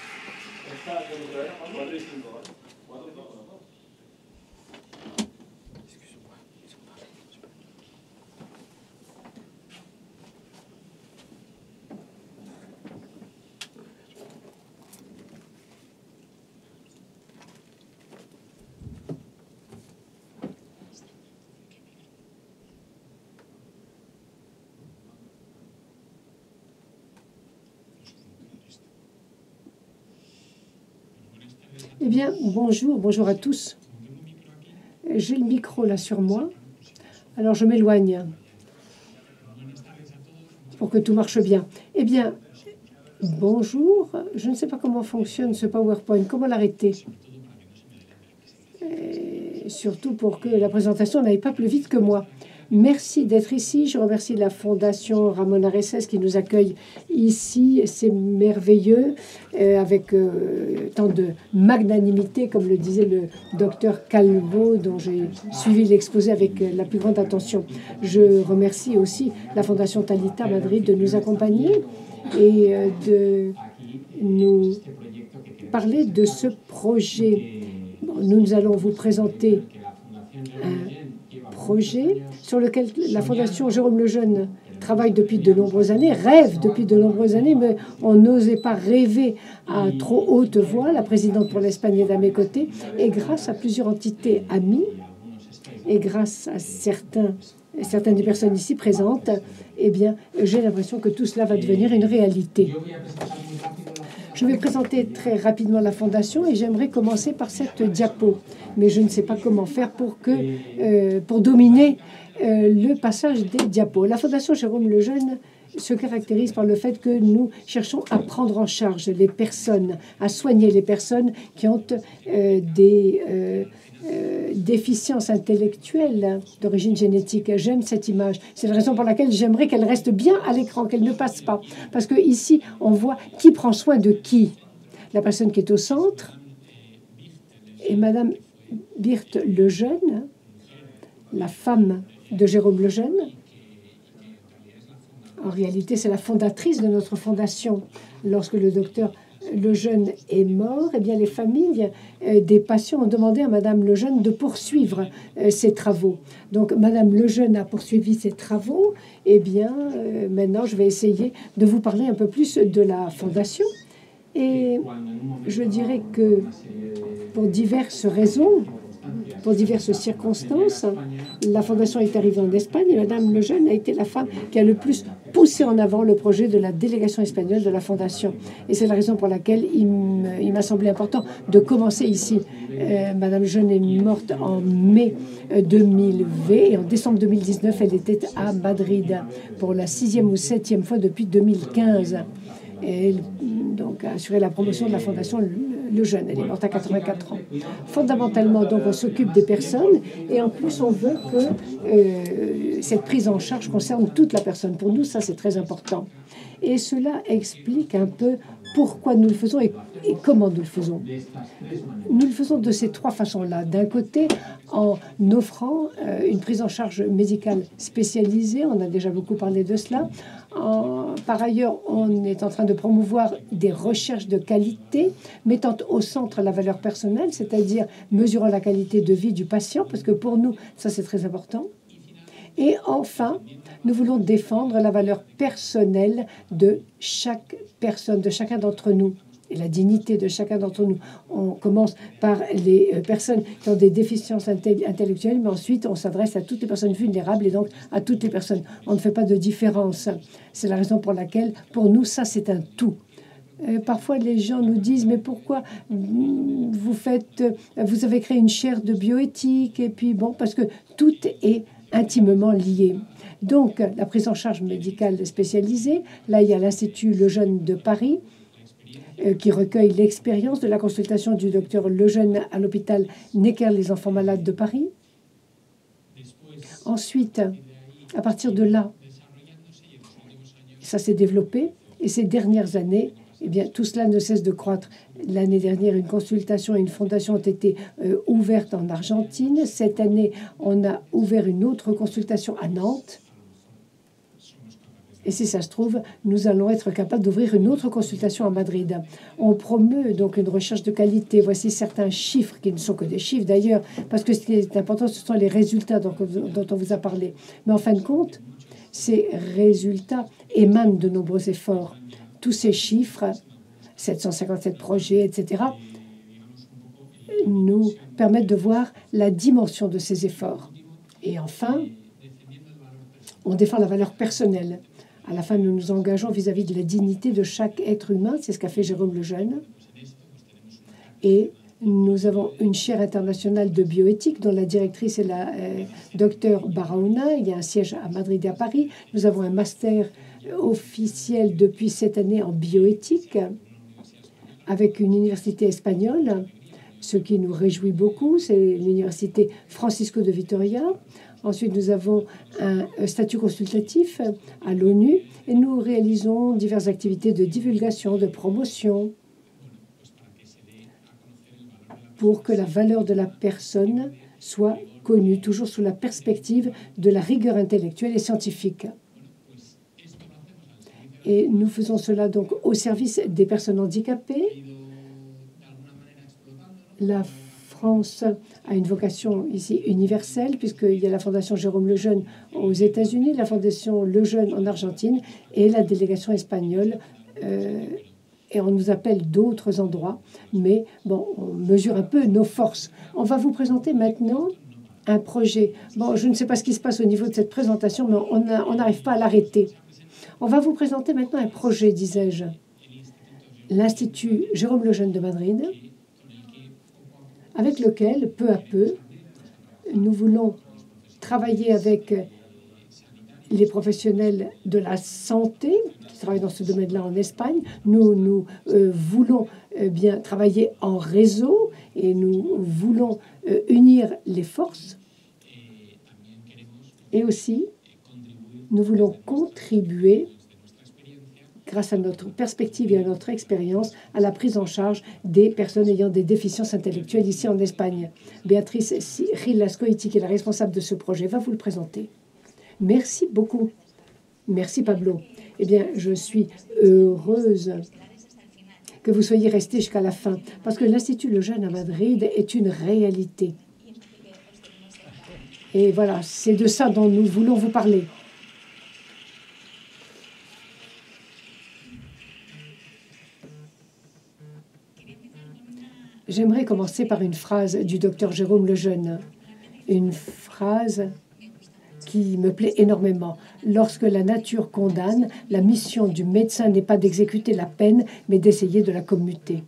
B: Eh bien, bonjour, bonjour à tous. J'ai le micro là sur moi, alors je m'éloigne pour que tout marche bien. Eh bien, bonjour, je ne sais pas comment fonctionne ce PowerPoint, comment l'arrêter? Et surtout pour que la présentation n'aille pas plus vite que moi. Merci d'être ici. Je remercie la Fondation Ramon Areces qui nous accueille ici. C'est merveilleux, euh, avec euh, tant de magnanimité, comme le disait le docteur Calvo, dont j'ai suivi l'exposé avec euh, la plus grande attention. Je remercie aussi la Fondation Talita Madrid de nous accompagner et euh, de nous parler de ce projet. Bon, nous allons vous présenter un projet sur lequel la Fondation Jérôme Lejeune travaille depuis de nombreuses années, rêve depuis de nombreuses années, mais on n'osait pas rêver à trop haute voix. La présidente pour l'Espagne est à mes côtés. Et grâce à plusieurs entités amies, et grâce à certains, certaines des personnes ici présentes, eh bien, j'ai l'impression que tout cela va devenir une réalité. Je vais présenter très rapidement la Fondation et j'aimerais commencer par cette diapo. Mais je ne sais pas comment faire pour, que, euh, pour dominer euh, le passage des diapos. La Fondation Jérôme Lejeune se caractérise par le fait que nous cherchons à prendre en charge les personnes, à soigner les personnes qui ont euh, des euh, euh, déficiences intellectuelles d'origine génétique. J'aime cette image. C'est la raison pour laquelle j'aimerais qu'elle reste bien à l'écran, qu'elle ne passe pas. Parce que ici, on voit qui prend soin de qui. La personne qui est au centre est Madame Birthe Lejeune, la femme de Jérôme Lejeune. En réalité, c'est la fondatrice de notre fondation. Lorsque le docteur Lejeune est mort, eh bien, les familles euh, des patients ont demandé à Madame Lejeune de poursuivre euh, ses travaux. Donc, Madame Lejeune a poursuivi ses travaux. Eh bien, euh, maintenant, je vais essayer de vous parler un peu plus de la fondation. Et je dirais que pour diverses raisons, pour diverses circonstances, la fondation est arrivée en Espagne et Madame Lejeune a été la femme qui a le plus poussé en avant le projet de la délégation espagnole de la fondation. Et c'est la raison pour laquelle il m'a semblé important de commencer ici. Euh, Madame Lejeune est morte en mai deux mille vingt et en décembre deux mille dix-neuf, elle était à Madrid pour la sixième ou septième fois depuis deux mille quinze. Et elle, donc, a assuré la promotion de la fondation Lejeune. Elle est morte à quatre-vingt-quatre ans. Fondamentalement, donc, on s'occupe des personnes et en plus, on veut que euh, cette prise en charge concerne toute la personne. Pour nous, ça, c'est très important. Et cela explique un peu pourquoi nous le faisons et, et comment nous le faisons. Nous le faisons de ces trois façons-là. D'un côté, en offrant euh, une prise en charge médicale spécialisée, on a déjà beaucoup parlé de cela. En, par ailleurs, on est en train de promouvoir des recherches de qualité, mettant au centre la valeur personnelle, c'est-à-dire mesurant la qualité de vie du patient, parce que pour nous, ça c'est très important. Et enfin, nous voulons défendre la valeur personnelle de chaque personne, de chacun d'entre nous, et la dignité de chacun d'entre nous. On commence par les personnes qui ont des déficiences intellectuelles, mais ensuite on s'adresse à toutes les personnes vulnérables et donc à toutes les personnes. On ne fait pas de différence. C'est la raison pour laquelle, pour nous, ça c'est un tout. Euh, parfois, les gens nous disent, mais pourquoi vous faites, vous avez créé une chaire de bioéthique? Et puis bon, parce que tout est intimement lié. Donc, la prise en charge médicale spécialisée, là, il y a l'Institut Lejeune de Paris, euh, qui recueille l'expérience de la consultation du docteur Lejeune à l'hôpital Necker les enfants malades de Paris. Ensuite, à partir de là, ça s'est développé, et ces dernières années, eh bien, tout cela ne cesse de croître. L'année dernière, une consultation et une fondation ont été euh, ouvertes en Argentine. Cette année, on a ouvert une autre consultation à Nantes. Et si ça se trouve, nous allons être capables d'ouvrir une autre consultation à Madrid. On promeut donc une recherche de qualité. Voici certains chiffres qui ne sont que des chiffres d'ailleurs, parce que ce qui est important, ce sont les résultats dont, dont on vous a parlé. Mais en fin de compte, ces résultats émanent de nombreux efforts. Tous ces chiffres, sept cent cinquante-sept projets, et cetera, nous permettent de voir la dimension de ces efforts. Et enfin, on défend la valeur personnelle. À la fin, nous nous engageons vis-à-vis de la dignité de chaque être humain. C'est ce qu'a fait Jérôme Lejeune. Et nous avons une chaire internationale de bioéthique dont la directrice est la euh, docteure Barahona. Il y a un siège à Madrid et à Paris. Nous avons un master officiel depuis cette année en bioéthique avec une université espagnole. Ce qui nous réjouit beaucoup, c'est l'université Francisco de Vitoria. Ensuite, nous avons un statut consultatif à l'ONU et nous réalisons diverses activités de divulgation, de promotion pour que la valeur de la personne soit connue, toujours sous la perspective de la rigueur intellectuelle et scientifique. Et nous faisons cela donc au service des personnes handicapées. La France a une vocation ici universelle, puisqu'il y a la Fondation Jérôme Lejeune aux États-Unis, la Fondation Lejeune en Argentine et la délégation espagnole. Euh, et on nous appelle d'autres endroits, mais bon, on mesure un peu nos forces. On va vous présenter maintenant un projet. Bon, je ne sais pas ce qui se passe au niveau de cette présentation, mais on n'arrive pas à l'arrêter. On va vous présenter maintenant un projet, disais-je. L'Institut Jérôme Lejeune de Madrid, avec lequel, peu à peu, nous voulons travailler avec les professionnels de la santé qui travaillent dans ce domaine-là en Espagne. Nous, nous euh, voulons euh, bien travailler en réseau et nous voulons euh, unir les forces. Et aussi, nous voulons contribuer, grâce à notre perspective et à notre expérience, à la prise en charge des personnes ayant des déficiences intellectuelles ici en Espagne. Béatrice Gil-Lascoiti, qui est la responsable de ce projet, va vous le présenter. Merci beaucoup. Merci Pablo. Eh bien, je suis heureuse que vous soyez restés jusqu'à la fin, parce que l'Institut Lejeune à Madrid est une réalité. Et voilà, c'est de ça dont nous voulons vous parler. J'aimerais commencer par une phrase du docteur Jérôme Lejeune, une phrase qui me plaît énormément. Lorsque la nature condamne, la mission du médecin n'est pas d'exécuter la peine, mais d'essayer de la commuter.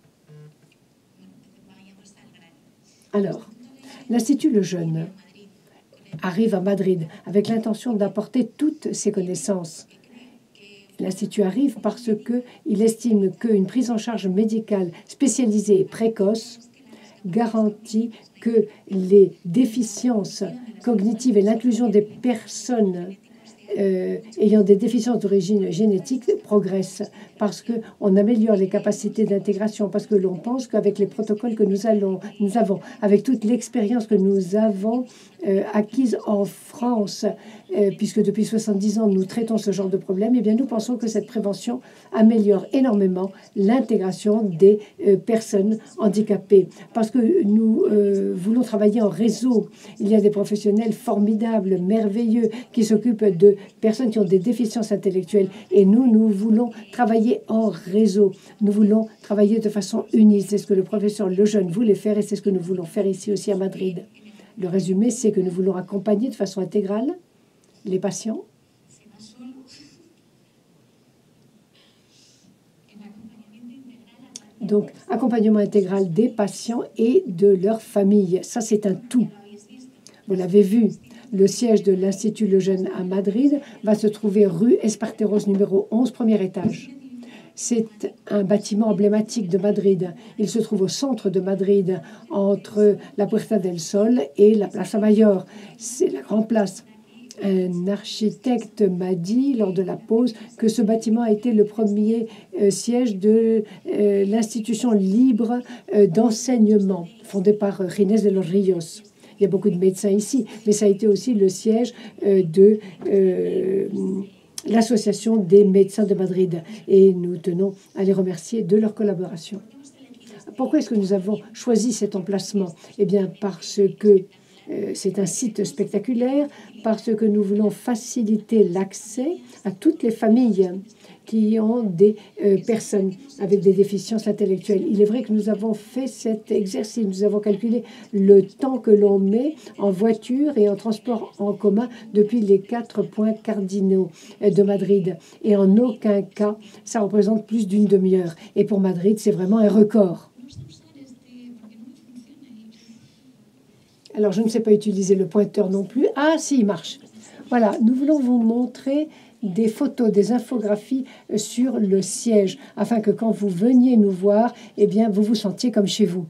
B: Alors, l'Institut Lejeune arrive à Madrid avec l'intention d'apporter toutes ses connaissances. L'Institut arrive parce qu'il estime qu'une prise en charge médicale spécialisée et précoce garantit que les déficiences cognitives et l'inclusion des personnes euh, ayant des déficiences d'origine génétique progressent parce qu'on améliore les capacités d'intégration, parce que l'on pense qu'avec les protocoles que nous, allons, nous avons, avec toute l'expérience que nous avons euh, acquise en France, euh, puisque depuis soixante-dix ans, nous traitons ce genre de problème, eh bien, nous pensons que cette prévention améliore énormément l'intégration des euh, personnes handicapées. Parce que nous euh, voulons travailler en réseau. Il y a des professionnels formidables, merveilleux, qui s'occupent de personnes qui ont des déficiences intellectuelles. Et nous, nous voulons travailler en réseau. Nous voulons travailler de façon unie. C'est ce que le professeur Lejeune voulait faire et c'est ce que nous voulons faire ici aussi à Madrid. Le résumé, c'est que nous voulons accompagner de façon intégrale les patients donc accompagnement intégral des patients et de leurs familles. Ça, c'est un tout. Vous l'avez vu, le siège de l'Institut Lejeune à Madrid va se trouver rue Esparteros numéro onze, premier étage. C'est un bâtiment emblématique de Madrid. Il se trouve au centre de Madrid, entre la Puerta del Sol et la Plaza Mayor. C'est la grande place. Un architecte m'a dit lors de la pause que ce bâtiment a été le premier euh, siège de euh, l'institution libre euh, d'enseignement fondée par euh, Ginés de los Ríos. Il y a beaucoup de médecins ici, mais ça a été aussi le siège euh, de euh, l'Association des médecins de Madrid. Et nous tenons à les remercier de leur collaboration. Pourquoi est-ce que nous avons choisi cet emplacement? Eh bien, parce que euh, c'est un site spectaculaire, parce que nous voulons faciliter l'accès à toutes les familles qui ont des euh, personnes avec des déficiences intellectuelles. Il est vrai que nous avons fait cet exercice. Nous avons calculé le temps que l'on met en voiture et en transport en commun depuis les quatre points cardinaux de Madrid. Et en aucun cas, ça représente plus d'une demi-heure. Et pour Madrid, c'est vraiment un record. Alors, je ne sais pas utiliser le pointeur non plus. Ah, si, il marche. Voilà, nous voulons vous montrer des photos, des infographies sur le siège, afin que quand vous veniez nous voir, eh bien, vous vous sentiez comme chez vous.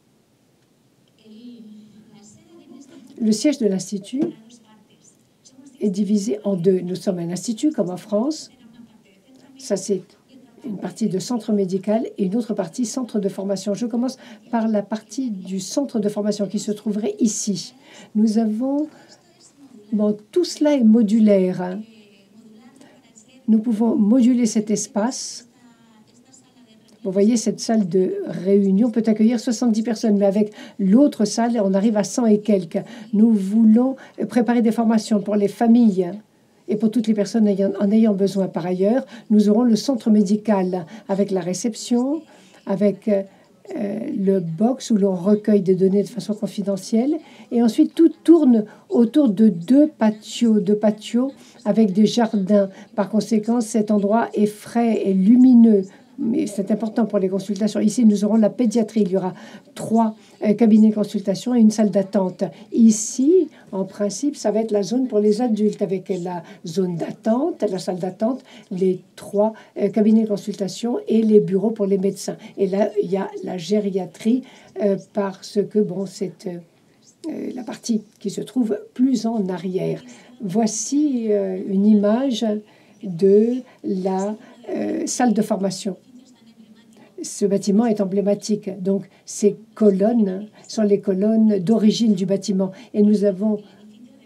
B: Le siège de l'Institut est divisé en deux. Nous sommes un institut, comme en France. Ça, c'est une partie de centre médical et une autre partie centre de formation. Je commence par la partie du centre de formation qui se trouverait ici. Nous avons... Bon, tout cela est modulaire, hein. Nous pouvons moduler cet espace. Vous voyez, cette salle de réunion peut accueillir soixante-dix personnes, mais avec l'autre salle, on arrive à cent et quelques. Nous voulons préparer des formations pour les familles et pour toutes les personnes ayant, en ayant besoin. Par ailleurs, nous aurons le centre médical avec la réception, avec euh, le box où l'on recueille des données de façon confidentielle. Et ensuite, tout tourne autour de deux patios, deux patios avec des jardins. Par conséquent, cet endroit est frais et lumineux. Mais c'est important pour les consultations. Ici, nous aurons la pédiatrie. Il y aura trois euh, cabinets de consultation et une salle d'attente. Ici, en principe, ça va être la zone pour les adultes avec la zone d'attente, la salle d'attente, les trois euh, cabinets de consultation et les bureaux pour les médecins. Et là, il y a la gériatrie euh, parce que, bon, c'est euh, la partie qui se trouve plus en arrière. Voici euh, une image de la euh, salle de formation. Ce bâtiment est emblématique. Donc, ces colonnes sont les colonnes d'origine du bâtiment. Et nous avons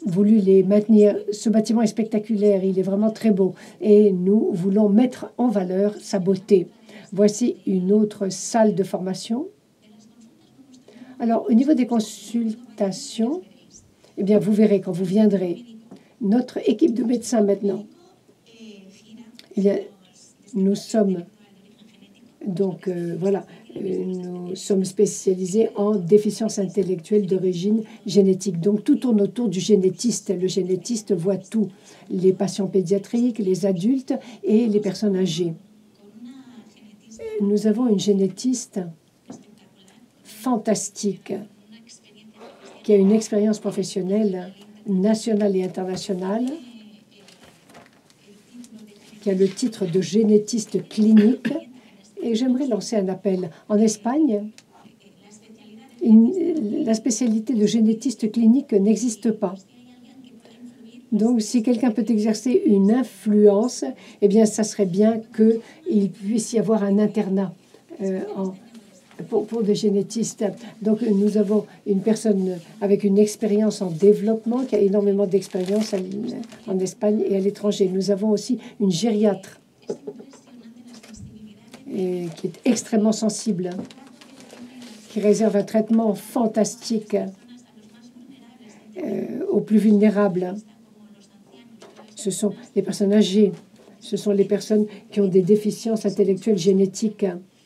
B: voulu les maintenir. Ce bâtiment est spectaculaire, il est vraiment très beau et nous voulons mettre en valeur sa beauté. Voici une autre salle de formation. Alors, au niveau des consultations, eh bien, vous verrez quand vous viendrez, notre équipe de médecins maintenant, eh bien, nous sommes donc, euh, voilà, euh, nous sommes spécialisés en déficience intellectuelle d'origine génétique. Donc, tout tourne autour du génétiste. Le génétiste voit tout, les patients pédiatriques, les adultes et les personnes âgées. Nous avons une génétiste fantastique qui a une expérience professionnelle nationale et internationale, qui a le titre de génétiste clinique. Et j'aimerais lancer un appel. En Espagne, une, la spécialité de génétiste clinique n'existe pas. Donc, si quelqu'un peut exercer une influence, eh bien, ça serait bien qu'il puisse y avoir un internat euh, en, pour, pour des génétistes. Donc, nous avons une personne avec une expérience en développement, qui a énormément d'expérience en Espagne et à l'étranger. Nous avons aussi une gériatre et qui est extrêmement sensible, qui réserve un traitement fantastique euh, aux plus vulnérables. Ce sont les personnes âgées, ce sont les personnes qui ont des déficiences intellectuelles génétiques.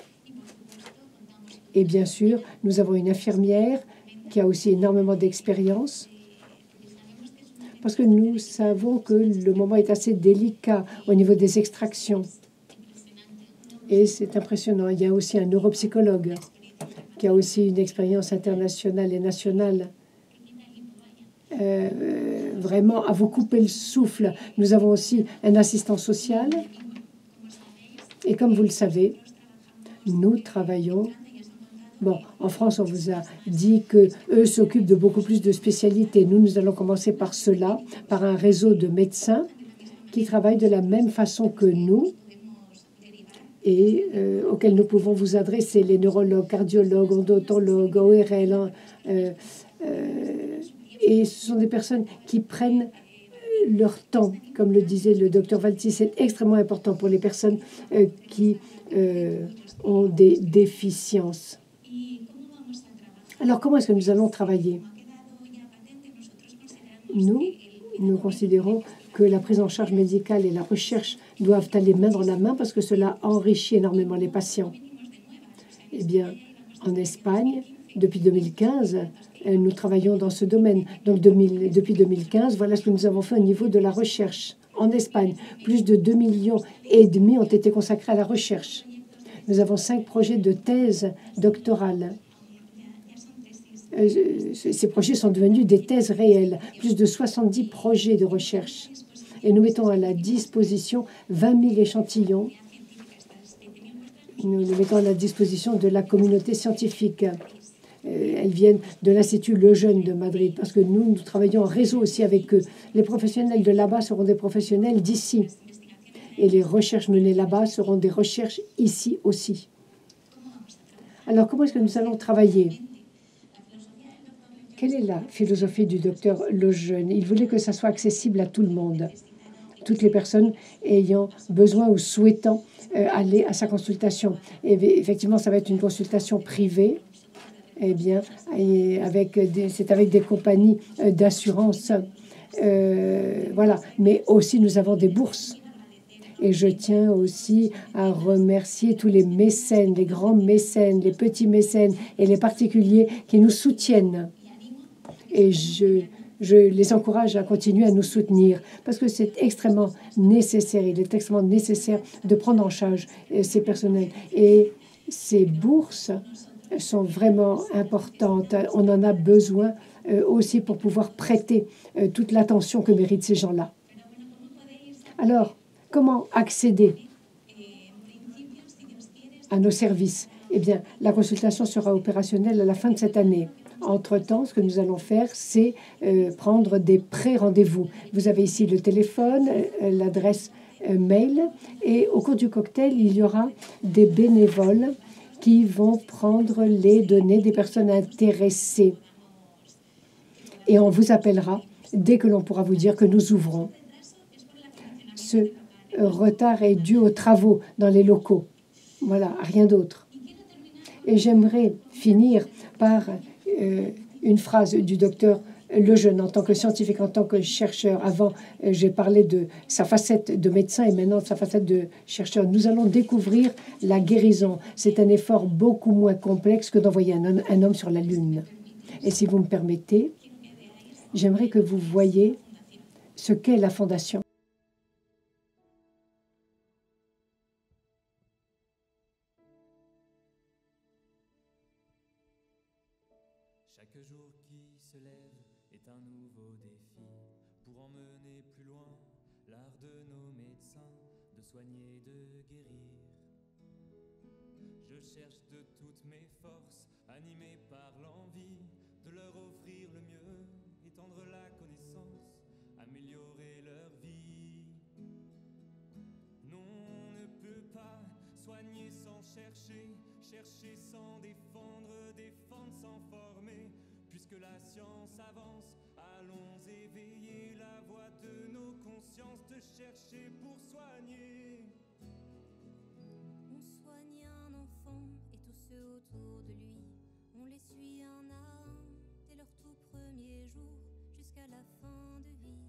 B: Et bien sûr, nous avons une infirmière qui a aussi énormément d'expérience, parce que nous savons que le moment est assez délicat au niveau des extractions. Et c'est impressionnant. Il y a aussi un neuropsychologue qui a aussi une expérience internationale et nationale. Euh, vraiment, à vous couper le souffle. Nous avons aussi un assistant social. Et comme vous le savez, nous travaillons. Bon, en France, on vous a dit qu'eux s'occupent de beaucoup plus de spécialités. Nous, nous allons commencer par cela, par un réseau de médecins qui travaillent de la même façon que nous, et euh, auxquels nous pouvons vous adresser, les neurologues, cardiologues, odontologues, O R L. Euh, euh, et ce sont des personnes qui prennent leur temps, comme le disait le docteur Valti. C'est extrêmement important pour les personnes euh, qui euh, ont des déficiences. Alors, comment est-ce que nous allons travailler? Nous, nous considérons que la prise en charge médicale et la recherche doivent aller main dans la main parce que cela enrichit énormément les patients. Eh bien, en Espagne, depuis deux mille quinze, nous travaillons dans ce domaine. Donc, depuis deux mille quinze, voilà ce que nous avons fait au niveau de la recherche. En Espagne, plus de deux millions et demi ont été consacrés à la recherche. Nous avons cinq projets de thèse doctorale. Ces projets sont devenus des thèses réelles, plus de soixante-dix projets de recherche. Et nous mettons à la disposition vingt mille échantillons. Nous les mettons à la disposition de la communauté scientifique. Elles viennent de l'Institut Lejeune de Madrid, parce que nous, nous travaillons en réseau aussi avec eux. Les professionnels de là-bas seront des professionnels d'ici. Et les recherches menées là-bas seront des recherches ici aussi. Alors, comment est-ce que nous allons travailler ? Quelle est la philosophie du docteur Lejeune? Il voulait que ça soit accessible à tout le monde, toutes les personnes ayant besoin ou souhaitant euh, aller à sa consultation. Et effectivement, ça va être une consultation privée. Eh bien, avec des, c'est avec des compagnies euh, d'assurance. Euh, voilà. Mais aussi, nous avons des bourses. Et je tiens aussi à remercier tous les mécènes, les grands mécènes, les petits mécènes et les particuliers qui nous soutiennent. Et je, je les encourage à continuer à nous soutenir parce que c'est extrêmement nécessaire. Il est extrêmement nécessaire de prendre en charge ces personnels. Et ces bourses sont vraiment importantes. On en a besoin aussi pour pouvoir prêter toute l'attention que méritent ces gens-là. Alors, comment accéder à nos services? Eh bien, la consultation sera opérationnelle à la fin de cette année. Entre-temps, ce que nous allons faire, c'est euh, prendre des pré-rendez-vous. Vous avez ici le téléphone, euh, l'adresse euh, mail, et au cours du cocktail, il y aura des bénévoles qui vont prendre les données des personnes intéressées. Et on vous appellera dès que l'on pourra vous dire que nous ouvrons. Ce retard est dû aux travaux dans les locaux. Voilà, rien d'autre. Et j'aimerais finir par euh, une phrase du docteur Lejeune en tant que scientifique, en tant que chercheur. Avant, euh, j'ai parlé de sa facette de médecin et maintenant de sa facette de chercheur. Nous allons découvrir la guérison. C'est un effort beaucoup moins complexe que d'envoyer un, un homme sur la Lune. Et si vous me permettez, j'aimerais que vous voyiez ce qu'est la Fondation.
C: Chaque jour qui se lève est un nouveau défi pour emmener plus loin l'art de nos médecins de soigner, de guérir. Je cherche de toutes mes forces, animé par l'envie de leur offrir le mieux, étendre la connaissance, améliorer leur vie. Non, on ne peut pas soigner sans chercher, chercher sans défendre, défendre sans former. Puisque la science avance, allons éveiller la voix de nos consciences, de chercher pour soigner.
D: On soigne un enfant et tous ceux autour de lui, on les suit un à un, dès leur tout premier jour jusqu'à la fin de vie.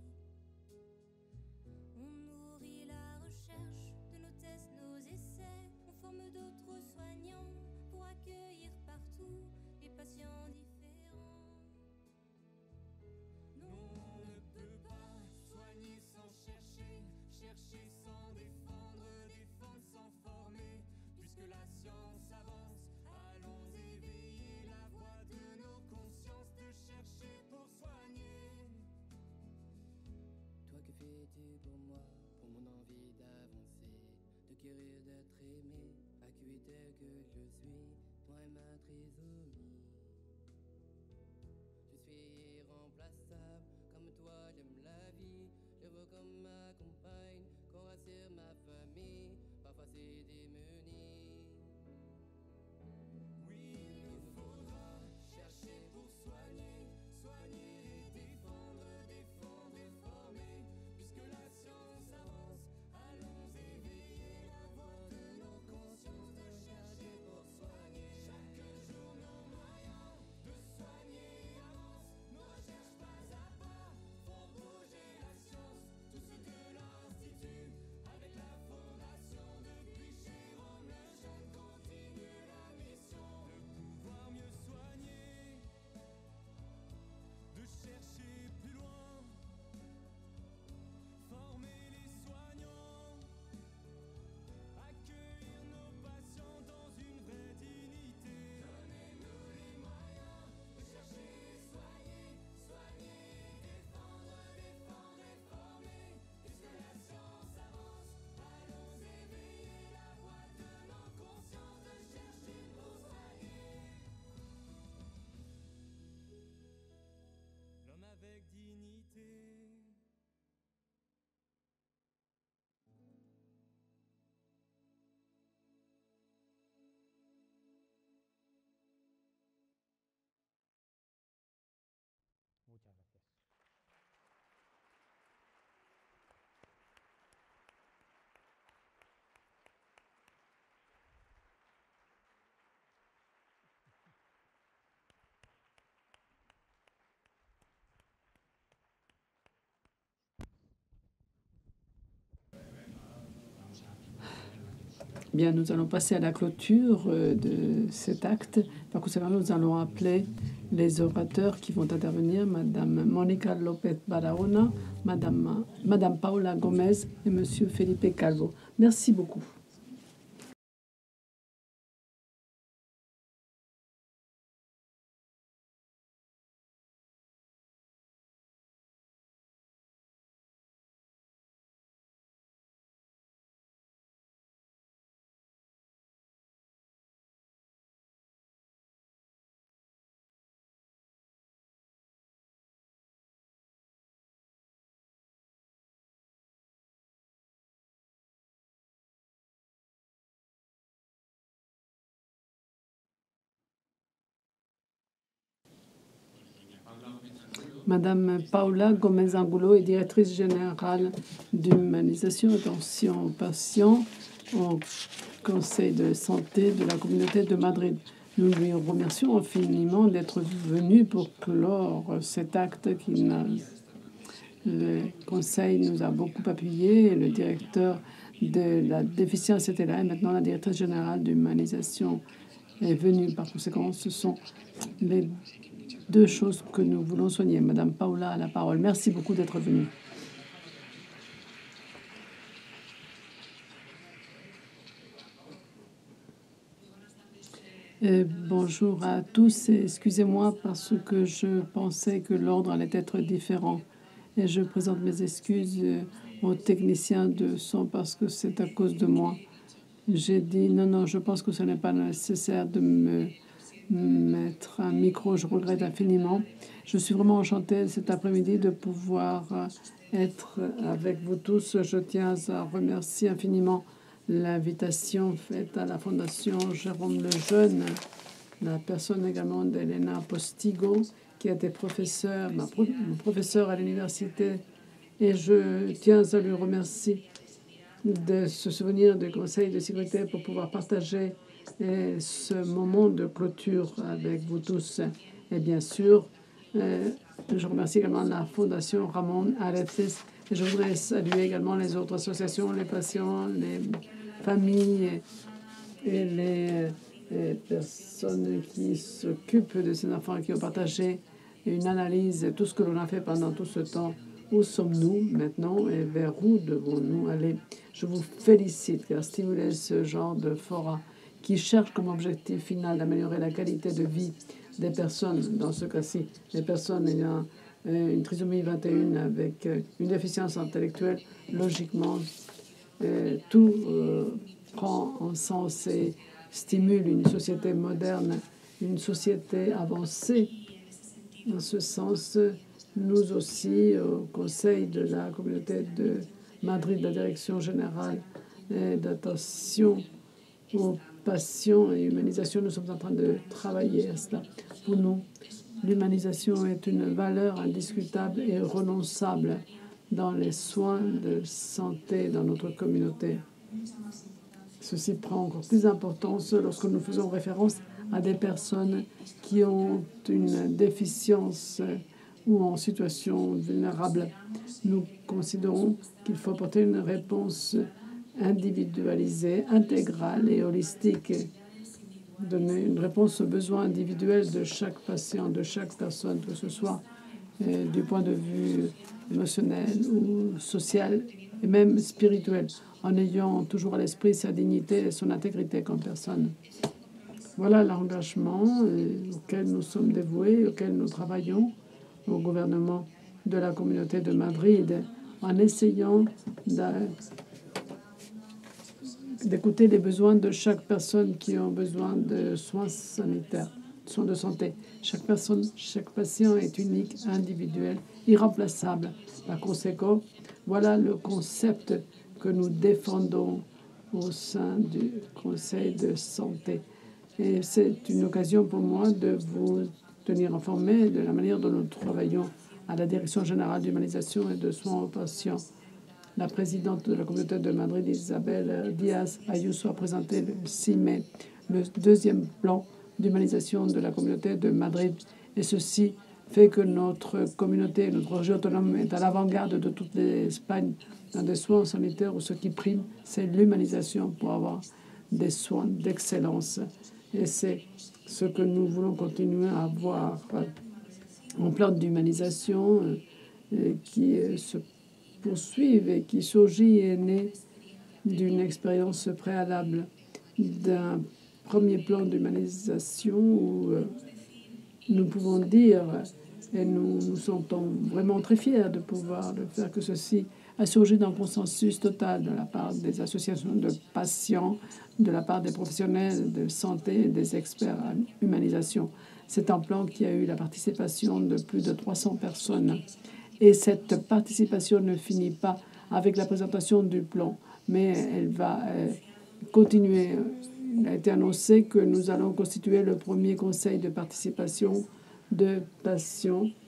D: On nourrit la recherche de nos tests, nos essais, on forme d'autres soignants pour accueillir partout les patients différents. Chercher sans défendre, défendre sans former. Puisque la science avance, allons éveiller la voix de nos consciences, de chercher pour soigner.
E: Toi que fais-tu pour moi, pour mon envie d'avancer, de guérir, d'être aimé, accueilli tel que je suis, toi et ma trisomie. Je suis irremplaçable, comme toi j'aime la vie, je veux comme ma compagne, qu'on rassure ma famille, parfois c'est démuni.
C: Oui, il nous faudra chercher pour soigner, soigner et défendre, défendre et former. Puisque la science avance, allons éveiller la voix de nos consciences, de chercher pour soigner. Chaque jour nos moyens de soigner avancent, nos recherches pas à pas font bouger la science. Tous ceux de l'Institut, avec la fondation depuis Jérôme Lejeune, continue la mission de pouvoir mieux soigner, de chercher plus loin, former les soignants, accueillir nos patients dans une vraie dignité. Donnez-nous les moyens de chercher et soigner, soigner et défendre, défendre et former. Puisque la science avance, allons éveiller la voix de nos consciences, de chercher pour soigner. L'homme avec dignité.
A: Bien, nous allons passer à la clôture euh, de cet acte. Par conséquent, nous allons appeler les orateurs qui vont intervenir, Madame Monica Lopez Barahona, Madame, Madame Paola Gomez et Monsieur Felipe Calvo. Merci beaucoup. Madame Paula Gomez-Angulo est directrice générale d'humanisation et attention aux patients au Conseil de santé de la communauté de Madrid. Nous lui remercions infiniment d'être venu pour clore cet acte qui n'a... Le Conseil nous a beaucoup appuyé. Le directeur de la déficience était là et maintenant la directrice générale d'humanisation est venue. Par conséquent, ce sont les deux choses que nous voulons soigner. Madame Paula a la parole. Merci beaucoup d'être venue. Et bonjour à tous. Excusez-moi parce que je pensais que l'ordre allait être différent. Et je présente mes excuses aux techniciens de son parce que c'est à cause de moi. J'ai dit non, non, je pense que ce n'est pas nécessaire de me mettre un micro. Je regrette infiniment. Je suis vraiment enchantée cet après-midi de pouvoir être avec vous tous. Je tiens à remercier infiniment l'invitation faite à la Fondation Jérôme Lejeune, la personne également d'Elena Postigo, qui était professeur, ma pro, mon professeur à l'université, et je tiens à lui remercier de se souvenir du Conseil de sécurité pour pouvoir partager et ce moment de clôture avec vous tous. Et bien sûr, euh, je remercie également la Fondation Ramon Areces. Et je voudrais saluer également les autres associations, les patients, les familles et les, les personnes qui s'occupent de ces enfants et qui ont partagé une analyse de tout ce que l'on a fait pendant tout ce temps. Où sommes-nous maintenant et vers où devons-nous aller? Je vous félicite car stimuler ce genre de fora qui cherche comme objectif final d'améliorer la qualité de vie des personnes, dans ce cas-ci, les personnes ayant une trisomie vingt et un avec une déficience intellectuelle, logiquement, euh, tout euh, prend en sens et stimule une société moderne, une société avancée. En ce sens, nous aussi, au Conseil de la communauté de Madrid, la Direction générale d'attention aux patients et humanisation, nous sommes en train de travailler à cela. Pour nous, l'humanisation est une valeur indiscutable et renonçable dans les soins de santé dans notre communauté. Ceci prend encore plus d'importance lorsque nous faisons référence à des personnes qui ont une déficience ou en situation vulnérable. Nous considérons qu'il faut apporter une réponse individualisée, intégrale et holistique, donner une réponse aux besoins individuels de chaque patient, de chaque personne, que ce soit euh, du point de vue émotionnel ou social et même spirituel, en ayant toujours à l'esprit sa dignité et son intégrité comme personne. Voilà l'engagement auquel nous sommes dévoués, auquel nous travaillons au gouvernement de la communauté de Madrid, en essayant d'écouter les besoins de chaque personne qui a besoin de soins sanitaires, de soins de santé. Chaque personne, chaque patient est unique, individuel, irremplaçable. Par conséquent, voilà le concept que nous défendons au sein du Conseil de santé. Et c'est une occasion pour moi de vous tenir informés de la manière dont nous travaillons à la Direction générale d'humanisation et de soins aux patients. La présidente de la communauté de Madrid, Isabel Díaz Ayuso, a présenté le six mai le deuxième plan d'humanisation de la communauté de Madrid. Et ceci fait que notre communauté, notre région autonome est à l'avant-garde de toute l'Espagne dans des soins sanitaires où ce qui prime, c'est l'humanisation pour avoir des soins d'excellence. Et c'est ce que nous voulons continuer à avoir en plan d'humanisation euh, qui euh, se poursuivent et qui surgit et est né d'une expérience préalable d'un premier plan d'humanisation où euh, nous pouvons dire, et nous nous sentons vraiment très fiers de pouvoir le faire, que ceci a surgi d'un consensus total de la part des associations de patients, de la part des professionnels de santé et des experts en humanisation. C'est un plan qui a eu la participation de plus de trois cents personnes. Et cette participation ne finit pas avec la présentation du plan, mais elle va euh, continuer. Il a été annoncé que nous allons constituer le premier conseil de participation de patients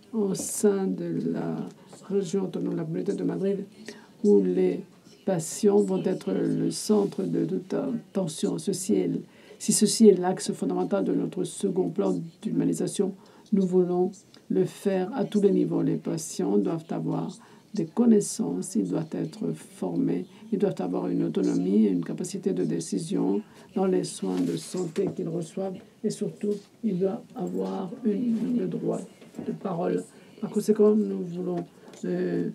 A: au sein de la région autonome de la Communauté de Madrid, où les patients vont être le centre de toute attention. Ceci est, si ceci est l'axe fondamental de notre second plan d'humanisation, nous voulons le faire à tous les niveaux. Les patients doivent avoir des connaissances, ils doivent être formés, ils doivent avoir une autonomie et une capacité de décision dans les soins de santé qu'ils reçoivent, et surtout, ils doivent avoir une, le droit de parole. Par conséquent, nous voulons euh,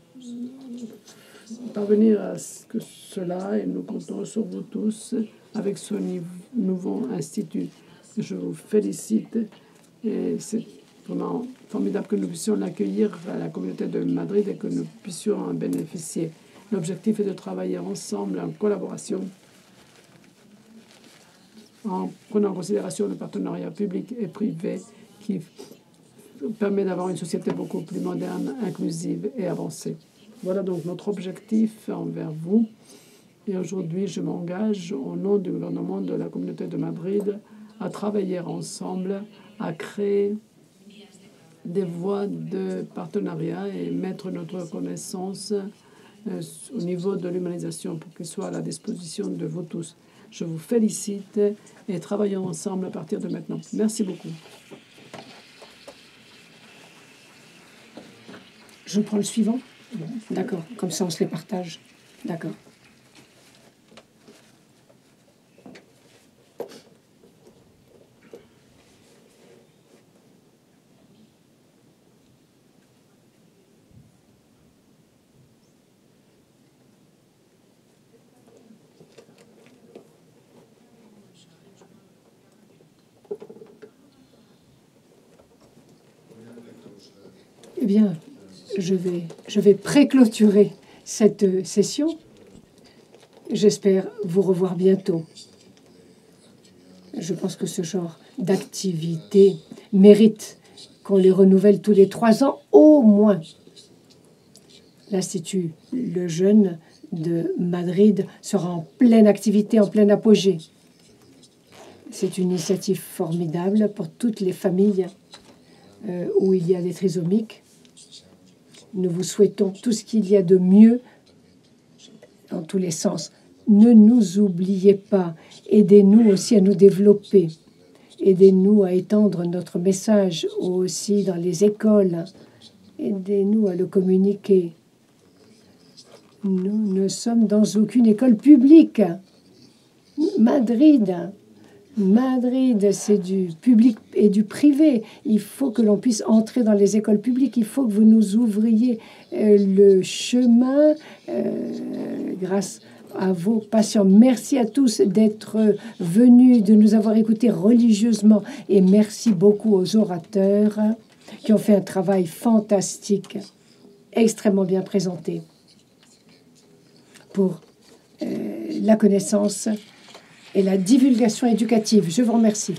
A: parvenir à ce que cela, et nous comptons sur vous tous avec ce nouveau institut. Je vous félicite, et c'est vraiment formidable que nous puissions l'accueillir à la communauté de Madrid et que nous puissions en bénéficier. L'objectif est de travailler ensemble en collaboration, en prenant en considération le partenariat public et privé qui permet d'avoir une société beaucoup plus moderne, inclusive et avancée. Voilà donc notre objectif envers vous. Et aujourd'hui, je m'engage au nom du gouvernement de la Communauté de Madrid à travailler ensemble, à créer des voies de partenariat et mettre notre connaissance euh, au niveau de l'humanisation pour qu'il soit à la disposition de vous tous. Je vous félicite et travaillons ensemble à partir de maintenant. Merci beaucoup.
B: Je prends le suivant. D'accord, comme ça on se les partage. D'accord. Eh bien, je vais, je vais pré-clôturer cette session. J'espère vous revoir bientôt. Je pense que ce genre d'activité mérite qu'on les renouvelle tous les trois ans au moins. L'Institut Le Jeune de Madrid sera en pleine activité, en plein apogée. C'est une initiative formidable pour toutes les familles euh, où il y a des trisomiques. Nous vous souhaitons tout ce qu'il y a de mieux dans tous les sens. Ne nous oubliez pas. Aidez-nous aussi à nous développer. Aidez-nous à étendre notre message aussi dans les écoles. Aidez-nous à le communiquer. Nous ne sommes dans aucune école publique. Madrid, Madrid, c'est du public et du privé. Il faut que l'on puisse entrer dans les écoles publiques. Il faut que vous nous ouvriez euh, le chemin euh, grâce à vos patients. Merci à tous d'être venus, de nous avoir écoutés religieusement. Et merci beaucoup aux orateurs qui ont fait un travail fantastique, extrêmement bien présenté pour euh, la connaissance et la divulgation éducative. Je vous remercie.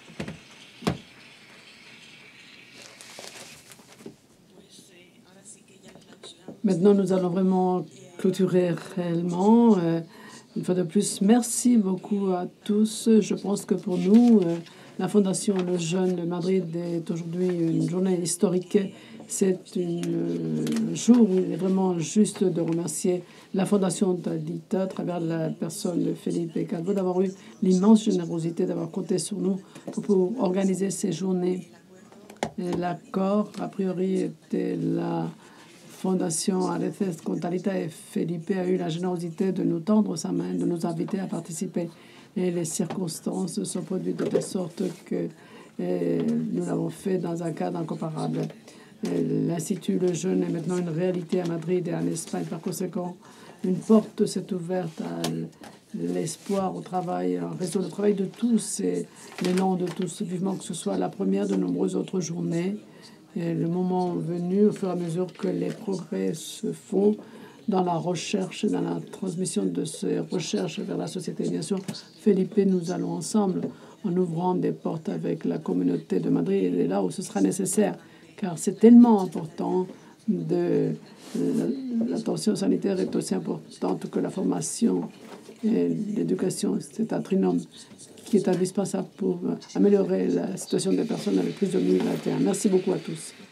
A: Maintenant, nous allons vraiment clôturer réellement. Euh, une fois de plus, merci beaucoup à tous. Je pense que pour nous, euh, la Fondation Le Jeune de Madrid est aujourd'hui une journée historique. C'est un jour où il est vraiment juste de remercier la Fondation Talita à travers la personne de Felipe Calvo d'avoir eu l'immense générosité d'avoir compté sur nous pour, pour organiser ces journées. L'accord, a priori, était la Fondation Areces con Talita, et Felipe a eu la générosité de nous tendre sa main, de nous inviter à participer. Et les circonstances se sont produites de telle sorte que eh, nous l'avons fait dans un cadre incomparable. L'Institut Le Jeune est maintenant une réalité à Madrid et en Espagne. Par conséquent, une porte s'est ouverte à l'espoir au travail, un réseau de travail de tous et l'élan de tous, vivement que ce soit la première de nombreuses autres journées. Et le moment venu, au fur et à mesure que les progrès se font dans la recherche, dans la transmission de ces recherches vers la société. Bien sûr, Felipe, nous allons ensemble en ouvrant des portes avec la communauté de Madrid et là où ce sera nécessaire, car c'est tellement important. De, de l'attention sanitaire est aussi importante que la formation et l'éducation. C'est un trinôme qui est indispensable pour améliorer la situation des personnes avec plus de vingt et un. Merci beaucoup à tous.